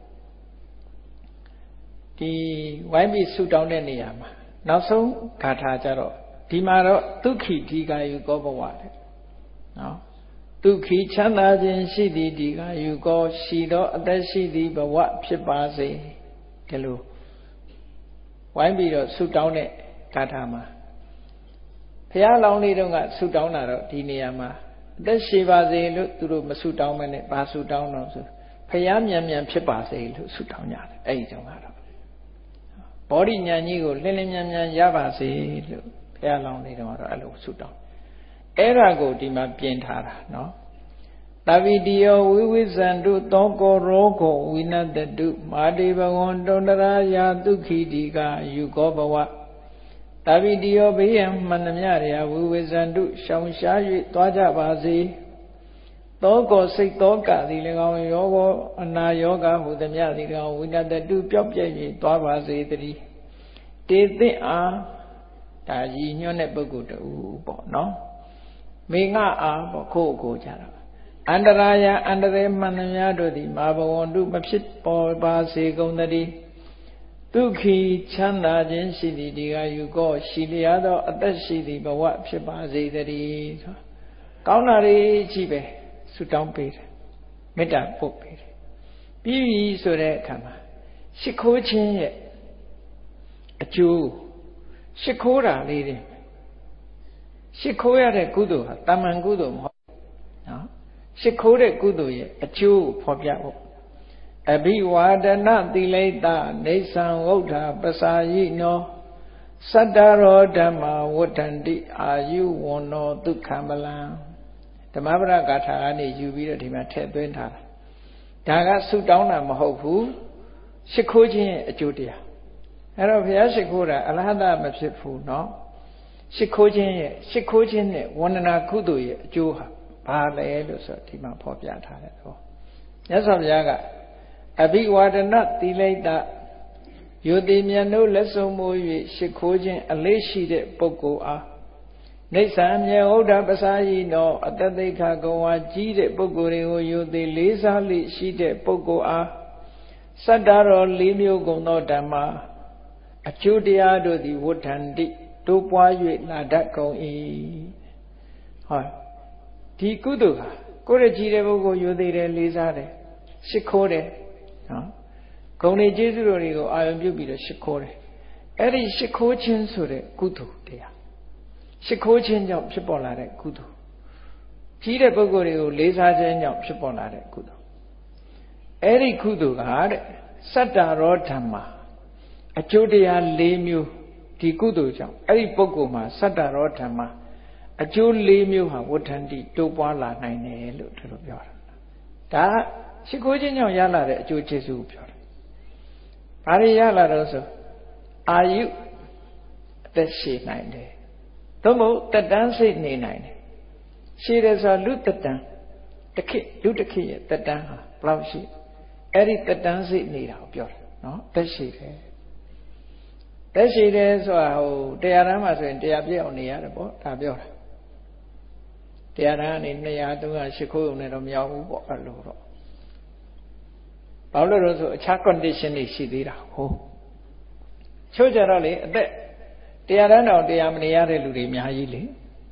ဒီဝိုင်းပြီးဆုတောင်းတဲ့နေရာမှာနောက်ဆုံးဂါထာကြတော့ဒီမှာတော့ဒုက္ခိဒီကာယုကောဘဝတဲ့နော်ဒုက္ခိချမ်းသာခြင်းရှိသည်ဒီကာယုကောရှိသောအသက်ရှိသည်ဘဝဖြစ်ပါစေဒီလိုဝိုင်းပြီးတော့ဆုတောင်းတဲ့ဂါထာမှာဘုရားလောင်းလေးတုန်းကဆုတောင်းတာတော့ဒီနေရာမှာအသက်ရှိပါစေလို့သူတို့မဆုတောင်းမနဲ့ဘာဆုတောင်းတော့ဆိုဘုရားမြန်မြန်ဖြစ်ပါစေလို့ဆုတောင်းကြတယ်အဲ့ဒီတုန်းကတော့ဘောဓိဉာဏ်ကြီးကိုလင်းလင်းမြန်မြန်ရပါစေလို့ဘုရားလောင်းလေးတုန်းကတော့အဲ့လိုဆုတောင်းအဲ့ဒါကိုဒီမှာပြင်ထားတာနော်တပိတိယောဝိဝိဇန္တုသောကောရောဂောဝိနတတုမာတိဘဝံတုန္တရာယာဒုက္ခိတိကာယုကောဘဝတပိတိယောဘေးရန်မှန်သမျှရာဝိဝိဇန္တုရှောင်ရှား၍သွားကြပါစေသောကောစိတ်သောကသည်၎င်းယောဂောအနာယောဂဟုသမျှသည်၎င်းဝိနတတုပျောက်ပြည့်၍သွားပါစေတည်းတေသင့်အားဒါရည်ညွှန်းတဲ့ပုဂ္ဂိုလ်တူပေါ့နော်မေငါအားပေါ့ခို့ကိုကြတာအန္တရာယအန္တရေမှန်သမျှတို့သည်မာဘဝန္တုမဖြစ်ပေါ်ပါစေကုန်တည်းဒုက္ခိချမ်းသာခြင်းရှိသည်ဒီကယူကောရှိလျားသောအသက်ရှိသည်ဘဝဖြစ်ပါစေတည်းဆိုကောင်းတာတွေကြီးပဲဆုတောင်းပေးတယ်မေတ္တာပို့ပေးတယ်ပြီးပြီဆိုတဲ့အခါမှာရှ िख ိုးခြင်းရဲ့အကျိုးရှ िख ိုးတာလေးတွေရှ िख ိုးရတဲ့ကုသိုလ်ဟာတာမန်ကုသိုလ်မဟုတ်နော်ရှ िख ိုးတဲ့ကုသိုလ်ရဲ့အကျိုးဖော်ပြဖို့အဘိဝါဒနာသီလိတနေသံဝုဒ္ဓပစာယိနောစတ္တရောဓမ္မဝဋ္ဌန္တိအာယုဝန္နောဒုက္ခမလံဓမ္မပဒဂါထာကနေယူပြီးတော့ဒီမှာထည့်သွင်းထားတာဒါကဆုတောင်းတာမဟုတ်ဘူးရှ िख ိုးခြင်းရဲ့အကျိုးတရားအဲ့တော့ဘုရားရှ िख ိုးတာအလဟတမဖြစ်ဘူးเนาะရှ िख ိုးခြင်းနဲ့ဝန္ဒနာကုသိုလ်ရဲ့အကျိုးဟာဘာလဲလို့ဆိုဒီမှာဖော်ပြထားတယ်ဟောမြတ်စွာဘုရားကအဘိဝါဒနာသီလိတယုတိမြတ်တို့လက်ဆုံမိုး၍ရှ िख ိုးခြင်းအလေးရှိတဲ့ပုဂ္ဂိုလ်အားနေသံမြေဩဒပစာယိနောအတသိခဂဝါကြီးတဲ့ပုဂ္ဂိုလ်တွေကိုယုတိလေးစားလိရှိတဲ့ပုဂ္ဂိုလ်အားစတ္တရော၄မျိုးကုန်သောဓမ္မအကျိုးတရားတို့သည်ဝဋ္ဌန္တိတိုးပွား၍လာတတ်ကုန်၏ဟောဒီကုသိုလ်ဟာကိုယ်ရကြီးတဲ့ပုဂ္ဂိုလ်ယုသိတယ်လေးစားတယ်ရှ िख ိုးတယ်နော်ဂုဏ်တွေကျေးဇူးတော်တွေကိုအာရုံပြုပြီးတော့ရှ िख ိုးတယ်အဲ့ဒီရှ िख ိုးခြင်းဆိုတဲ့ကုသိုလ်တရားရှ िख ိုးခြင်းကြောင့်ဖြစ်ပေါ်လာတဲ့ကုသိုလ်ကြီးတဲ့ပုဂ္ဂိုလ်တွေကိုလေးစားခြင်းကြောင့်ဖြစ်ပေါ်လာတဲ့ကုသိုလ်အဲ့ဒီကုသိုလ်ကတဲ့စတ္တရောဓမ္မအကျိုးတရား၄မျိုးဒီကုသိုလ်ကြောင့်အဲ့ဒီပုဂ္ဂိုလ်မှာစတ္တရောဓမ္မအကျိုး၄မျိုးဟာဝဋ္ဌန္တိတိုးပွားလာနိုင်တယ်လို့သူတို့ပြောတာဒါရှ िख ိုးခြင်းကြောင့်ရလာတဲ့အကျိုးကျေးဇူးကိုပြောတယ်ဘာတွေရလာတော့ဆိုအာယုအသက်ရှည်နိုင်တယ်သို့မဟုတ်တက်တန်းစိတ်နေနိုင်တယ်ရှည်တယ်ဆိုလူတက်တန်းတစ်ခေတ်လူတစ်ခေတ်ရဲ့တက်တန်းဟာဘယ်လောက်ရှိအဲ့ဒီတက်တန်းစိတ်နေတာကိုပြောတယ်နော်တက်ရှည်တယ်တက်ရှိတယ်ဆိုတာဟိုတရားဓမ္မဆိုရင်တရားပြည့်အောင်နေရတယ်ပေါ့ဒါပြောတာတရားဓမ္မကနေ200 300 8ခိုးုံနဲ့တော့မရောက်ဘူးပေါ့အဲ့လိုတော့ဘာလို့လဲဆိုအခြား condition တွေရှိသေးတာဟုတ်ချို့ကြတော့လေအသက်တရားတန်းတော်တရားမနေရတဲ့လူတွေအများကြီးလေ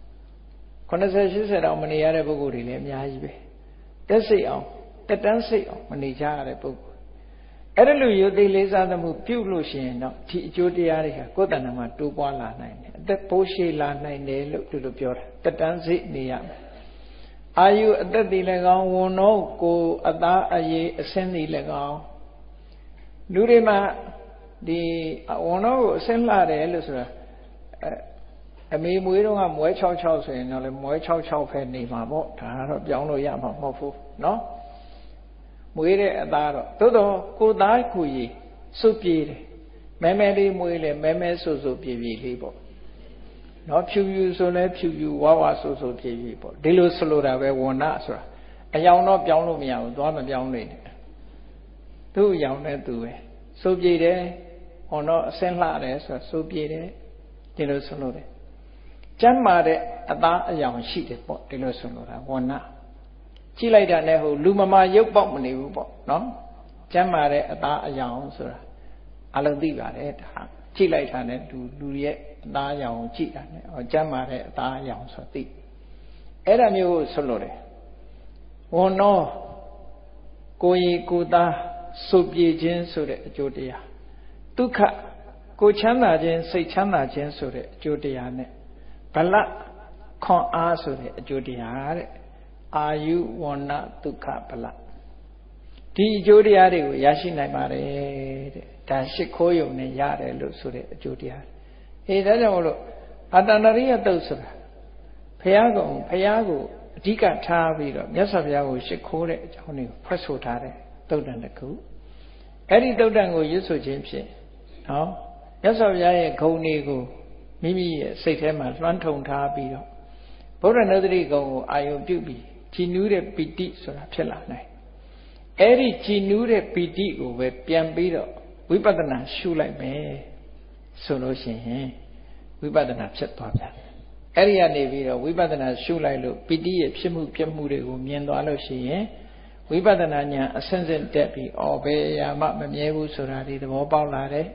80 80တောင်မနေရတဲ့ပုဂ္ဂိုလ်တွေလည်းအများကြီးပဲတက်စိတ်အောင်တက်တန်းစိတ်အောင်မနေကြရတဲ့ပုဂ္ဂိုလ်အဲ့ဒါလိုယုတ်သိလေးစားသမှုပြုလို့ရှိရင်တော့ဒီအကျိုးတရားတွေဟာကိုယ်တဏ္ဍာမှာတိုးပွားလာနိုင်တယ်အသက်ပိုးရှည်လာနိုင်တယ်လို့သူတို့ပြောတာတက်တန်းစိတ်နေရမယ်အာယုအသက်တည်လည်းကောင်းဝန်တော့ကိုအသားအရေးအဆင်းတည်လည်းကောင်းလူတွေမှာဒီဝန်တော့ကိုအဆင်းလှတယ်လို့ဆိုတာအမေမွေးတော့ကမွဲ66ဆိုရင်တော့လေမွဲ66ပဲနေမှာပေါ့ဒါကတော့ပြောင်းလို့ရမှာမဟုတ်ဘူးเนาะမွေးတဲ့အသားတော့သို့တော့ကိုသားကိုကြီးစုပ်ပြေးတယ်မဲမဲလေးမွေးလေမဲမဲဆူဆူပြေးပြေးလေးပေါ့เนาะဖြူဖြူဆိုလဲဖြူဖြူဝါဝါဆူဆူပြေးပြေးပေါ့ဒီလိုဆိုလိုတာပဲဝဏဆိုတာအယောင်တော့ပြောင်းလို့မရဘူးသွားမပြောင်းနေတယ်သူ့အယောင်နဲ့သူပဲစုပ်ပြေးတယ်ဟောတော့အစင်းလှတယ်ဆိုစုပ်ပြေးတယ်ဒီလိုဆိုလို့တယ်ကျမ်းမာတဲ့အသားအယောင်ရှိတယ်ပေါ့ဒီလိုဆိုလိုတာဝဏကြည့်လိုက်တာနဲ့ဟိုလူမမာရုပ်ပေါက်မနေဘူးပေါ့နော်ကျမ်းမာတဲ့အသားအယောင်ဆိုတာအလုံးသိပါတယ်ဒါကြည့်လိုက်တာနဲ့လူရဲ့အသားအယောင်ကိုကြည့်တာနဲ့ဟောကျမ်းမာတဲ့အသားအယောင်ဆိုသိအဲ့ဒါမျိုးကိုဆိုလိုတယ်ဝဏ္ဏကိုယ်ရည်ကိုယ်သားစုပ်ပြေခြင်းဆိုတဲ့အကျိုးတရားဒုက္ခကိုချမ်းသာခြင်းစိတ်ချမ်းသာခြင်းဆိုတဲ့အကျိုးတရားနဲ့ဗလခွန်အားဆိုတဲ့အကျိုးတရားတဲ့အာယုဝဏ္ဏဒုက္ခဗလဒီအကျိုးတရားတွေကိုရရှိနိုင်ပါတယ်တဲ့ဒါရှစ်ခိုးယုံနဲ့ရတယ်လို့ဆိုတဲ့အကျိုးတရားဒါကြောင့်မလို့အတ္တနရိယတုတ်ဆိုတာဘုရားကိုအဓိကထားပြီးတော့မြတ်စွာဘုရားကိုရှစ်ခိုးတဲ့အကြောင်းတွေကိုဖွင့်ဆိုထားတဲ့တုတ်တန်တစ်ခုအဲ့ဒီတုတ်တန်ကိုရွတ်ဆိုခြင်းဖြင့်နော်မြတ်စွာဘုရားရဲ့ဂုဏ်တွေကိုမိမိရဲ့စိတ်ထဲမှာလွှမ်းထုံထားပြီးတော့ဗုဒ္ဓနုဒ္ဓတိဂုဏ်ကိုအာယုပြုပြီးကြည်နူးတဲ့ပီတိဆိုတာဖြစ်လာနိုင်အဲ့ဒီကြည်နူးတဲ့ပီတိကိုပဲပြန်ပြီးတော့ဝိပဿနာရှုလိုက်မယ်ဆိုလို့ရှိရင်ဝိပဿနာဖြစ်သွားပြန်အဲ့ဒီကနေပြီးတော့ဝိပဿနာရှုလိုက်လို့ပီတိရဲ့ဖြစ်မှုပြမှုတွေကိုမြင်သွားလို့ရှိရင်ဝိပဿနာဉာဏ်အစဉ်စဉ်တက်ပြီးဘယ်အရာမှမမြဲဘူးဆိုတာဒီသဘောပေါက်လာတယ်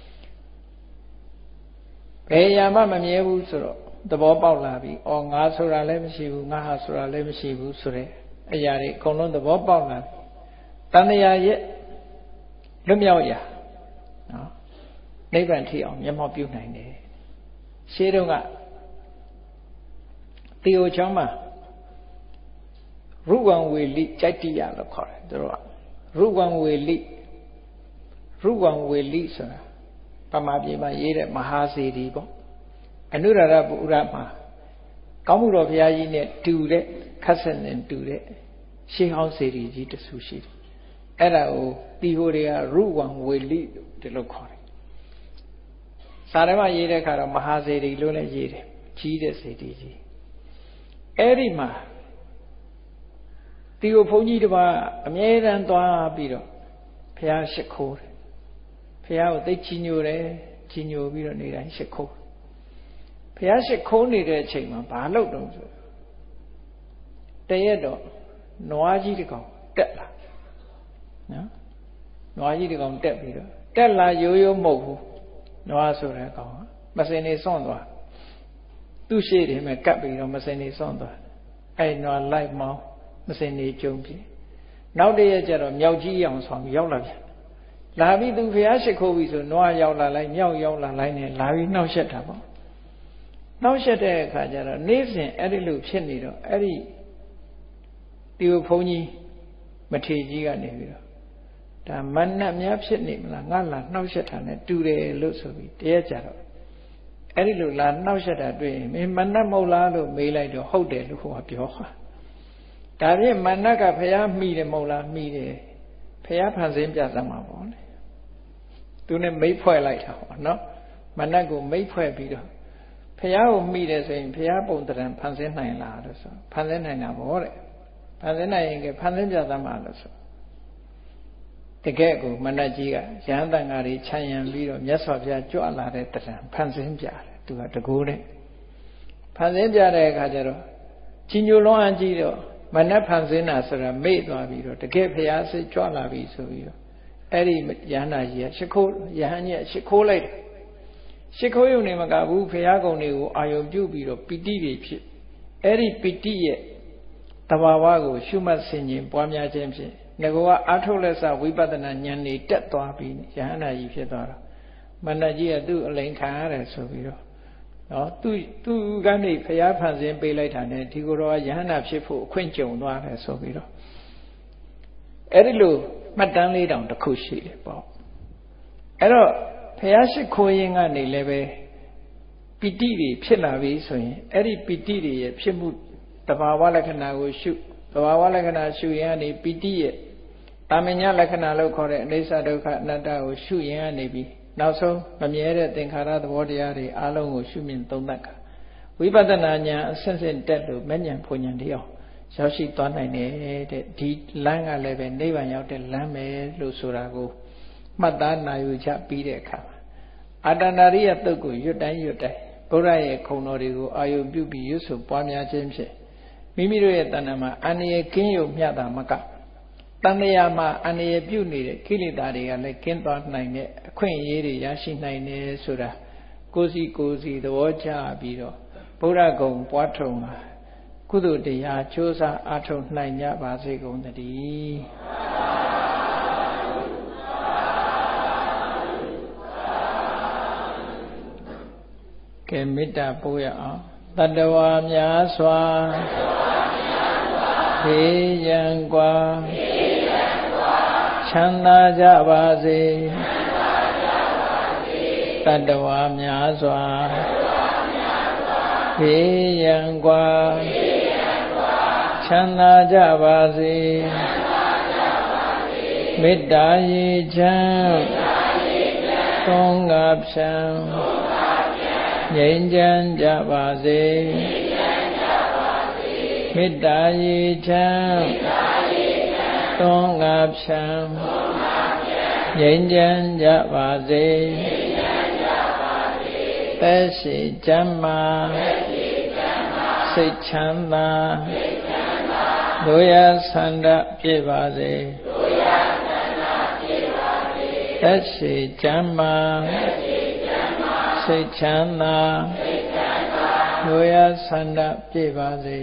ဘယ်အရာမှမမြဲဘူးဆိုတော့သဘောပေါက်လာပြီငါဆိုတာလည်းမရှိဘူးငါဟာဆိုတာလည်းမရှိဘူးဆိုတဲ့အရာတွေအကုန်လုံးသဘောပေါက်လာပြီတဏှာရဲ့လွတ်မြောက်ရာနော်နိဗ္ဗာန်ထိအောင်မျက်မှောက်ပြုနိုင်တယ်ရှင်းတော့ကတေယိုချောင်းမှာရုဝံဝေလိကြိုက်တိယလို့ခေါ်တယ်သူတို့ကရုဝံဝေလိဆိုတာပမာပြေမှာရေးတဲ့မဟာစေတီပေါ့အနုရရပုရမှာကောင်းမှုတော်ဘုရားကြီးနဲ့တူတဲ့ခက်ဆက်နဲ့တူတဲ့ရှေးဟောင်းစေတီကြီးတဆူရှိတယ်အဲ့ဒါကိုတီဟိုတွေကရုဝံဝေလိလို့ဒီလိုခေါ်တယ်စာထဲမှာရေးတဲ့အခါတော့မဟာစေတီလို့လည်းရေးတယ်ကြီးတဲ့စေတီကြီးအဲ့ဒီမှာတီဟိုဘုန်းကြီးတစ်ပါးအမြဲတမ်းသွားပြီးတော့ဘုရားရှိခိုးတယ်ဘုရားကိုသိကြီးညိုတယ်ကြီးညိုပြီးတော့နေတိုင်းရှိခိုးဘုရားရှိခိုးနေတဲ့အချိန်မှာဘာလုပ်တော့ဆိုတရက်တော့နွားကြီးတစ်ကောင်တက်လာနော်နွားကြီးတစ်ကောင်တက်ပြီးတော့တက်လာရိုးရိုးမဟုတ်ဘူးနွားဆိုတဲ့ကောင်မစင်နေစွန့်သွားသူ့ရှေ့တွေမှာကပ်ပြီးတော့မစင်နေစွန့်သွားအဲ့နွားလိုက်မောင်းမစင်နေကြုံပြီနောက်တရက်ကျတော့မြောက်ကြီးအောင်ဆောင်ရောက်လာပြန်လာပြီးသူဘုရားရှိခိုးပြီဆိုနွားရောက်လာလိုက်မြောက်ရောက်လာလိုက်နဲ့လာပြီးနှောက်ယှက်တာပေါ့နှောက်ယှက်တဲ့အခါကျတော့နေ့စဉ်အဲ့ဒီလိုဖြစ်နေတော့အဲ့ဒီတီဘုန်းကြီးမထေကြီးကနေပြီးတော့ဒါမနတ်များဖြစ်နေမလားငါလာနှောက်ယှက်တာနဲ့တူတယ်လို့ဆိုပြီးတရက်ကျတော့အဲ့ဒီလိုလာနှောက်ယှက်တာတွေ့ရင်မင်းမနတ်မဟုတ်လားလို့မေးလိုက်တော့ဟုတ်တယ်လို့ခေါ်ပြောတာဒါဖြင့်မနတ်ကဘုရားမိတယ်မဟုတ်လားမိတယ်ဘုရားဖန်ဆင်းပြသမှာပေါ့လေသူနဲ့မိတ်ဖွဲ့လိုက်တာပေါ့နော်မနတ်ကိုမိတ်ဖွဲ့ပြီးတော့ဘုရားကိုမိတယ်ဆိုရင်ဘုရားပုံတရံဖန်ဆင်းနိုင်လားလို့ဆိုဖန်ဆင်းနိုင်တာပေါ့တဲ့ဖန်ဆင်းနိုင်ရင်ကဖန်ဆင်းပြသမှာလို့ဆိုတကယ်ကိုမနတ်ကြီးကရဟန်းတန်ဃာတွေခြံရံပြီးတော့မြတ်စွာဘုရားကြွလာတဲ့တရံဖန်ဆင်းပြတယ်သူကတကူတဲ့ဖန်ဆင်းပြတဲ့အခါကျတော့ကြီးညိုလွန်အကြီးတော့မနတ်ဖန်ဆင်းတာဆိုတာမေ့သွားပြီးတော့တကယ်ဘုရားစိတ်ကြွလာပြီဆိုပြီးတော့အဲ့ဒီယဟန္တာကြီးကရှ िख ိုးယဟန်ကြီးကရှ िख ိုးလိုက်တယ်ရှ िख ိုးယုံနေမကဘူးဖရာကုံတွေကိုအာယုံပြုပြီးတော့ပီတိတွေဖြစ်အဲ့ဒီပီတိရဲ့တဘာဝကိုရှုမှတ်ဆင်ခြင်ပွားများခြင်းဖြင့်ငကောကအာထုတ်လက်စဝိပဿနာဉာဏ်တွေတက်သွားပြီးယဟန္တာကြီးဖြစ်သွားတော့မန္တကြီးကသူ့အလိန်ခံရတယ်ဆိုပြီးတော့နော်သူကနေဖရာဖန်ဆင်းပေးလိုက်တာနဲ့ဒီကိုယ်တော်ကယဟန္တာဖြစ်ဖို့အခွင့်ကြုံသွားတယ်ဆိုပြီးတော့အဲ့ဒီလိုမှတ်တမ်းလေးတောင်တစ်ခုရှိတယ်ပေါ့အဲ့တော့ဖရာရှိခိုးရင်ကနေလည်းပဲပီတိတွေဖြစ်လာပြီဆိုရင်အဲ့ဒီပီတိတွေရဲ့ဖြစ်မှုတဘာဝလက္ခဏာကိုရှုတဘာဝလက္ခဏာရှုရင်ကနေပီတိရဲ့တာမညလက္ခဏာလို့ခေါ်တဲ့အနိစ္စဒုက္ခအနတ္တကိုရှုရင်ကနေပြီးနောက်ဆုံးမမြဲတဲ့သင်္ခါရသဘောတရားတွေအလုံးကိုရှုမြင်သုံးသပ်ခါဝိပဿနာဉာဏ်အစစ်စစ်တက်လို့မဲ့ဉာဏ်ဖွဉာဏ်တရားရောက်ရှိသွားနိုင်တယ်တဲ့ဒီလမ်းကလည်းပဲနိဗ္ဗာန်ရောက်တဲ့လမ်းပဲလို့ဆိုတာကိုမှတ်သားနိုင်ယူချပြီးတဲ့အခါအာတဏရိယတုတ်ကိုရွတ်တိုင်းဘုရားရဲ့ခုံတော်တွေကိုအာယုပြုပြီးရွတ်ဆိုပွားများခြင်းဖြင့်မိမိတို့ရဲ့တဏ္ဍာမှာအန္တရာယ်ကင်းရုံမျှတာမကတဏ္ဍာမှာအန္တရာယ်ပြုနေတဲ့ကိလေသာတွေကလည်းကင်းသွားနိုင်တဲ့အခွင့်အရေးတွေရရှိနိုင်တယ်ဆိုတာကိုယ်စီသဘောကျပြီးတော့ဘုရားကုံပွားထုံမှာကုသိုလ်တရားကြိုးစားအားထုတ်နိုင်ကြပါစေကုန်သတည်းကဲမေတ္တာပို့ရအောင်တတ္တဝါများစွာဘေးရန်ကွာချမ်းသာကြပါစေတတ္တဝါများစွာဘေးရန်ကွာချမ်းသာကြပါစေမေတ္တာရေချမ်းသုံးငါဖြံငြိမ်းချမ်းကြပါစေမေတ္တာရေချမ်းသုံးငါဖြံငြိမ်းချမ်းကြပါစေသက်ရှိချမ်းသာစိတ်ချမ်းသာတို့ရဆန္ဒပြည့်ပါစေသက်ရှိချမ်းသာစိတ်ချမ်းသာတို့ရဆန္ဒပြည့်ပါစေ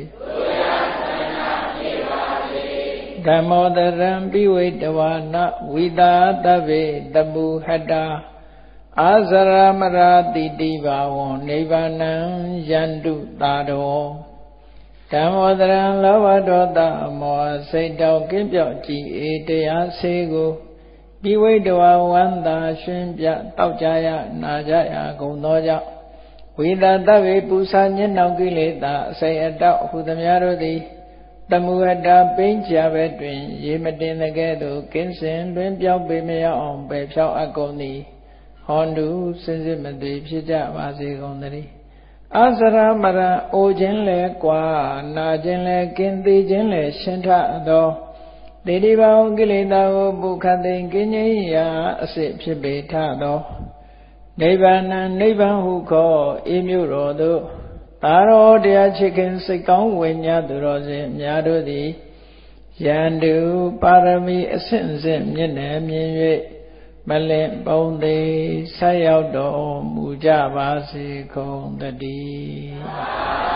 ဓမ္မောတရံပိဝိတဝါနဝိတာတဗ္ဗေတပုဟတ္တာအာဇရမရာတိတိဘာဝံနိဗ္ဗာနံယန္တုတာတော်ဓမ္မောတရံလောဘဒေါသမောဟစိတ်တောက်ကင်းပြောက်ကြည်အေတရားစေကိုပိဝိတဝါဝန္တာရှင်ပြတောက်ကြရနာကြရကုန်သောကြောင့်ဝိတာတဗ္ဗေပူဇာညစ်နှောင်ကိလေသာအစိအတောက်ဟုသမျှတို့သည်တမုဟတာပိဉ္ချဘက်တွင်ရေမတင်တဲ့ကဲ့သို့ကင်းစင်တွင်ပြောက်ပေမရအောင်ပယ်ဖြောက်အပ်ကုန်သည်ဟောတုစင်စစ်မသိဖြစ်ကြပါစေကုန်သတည်းအာဇရမရအိုခြင်းလဲကွာနာခြင်းလဲကင်းသေးခြင်းလဲရှင်းထသောတေတိဘောင်ကိလေသာကိုပုခတ်သိင်ကင်းငြိမ်းရာအစစ်ဖြစ်ပေထသောနိဗ္ဗာန်နိဗ္ဗာန်ဟုခေါ်အေးမြို့တော်သို့သာရောတရားချစ်ခင်စိတ်ကောင်းဝိညာသူတော်စင်များတို့သည်ယန္တုပါရမီအဆင့်ဆင့်မြင့်နယ်မြင်၍မလင်ပုံသေးဆက်ရောက်တော်မူကြပါစေကုန်သတည်း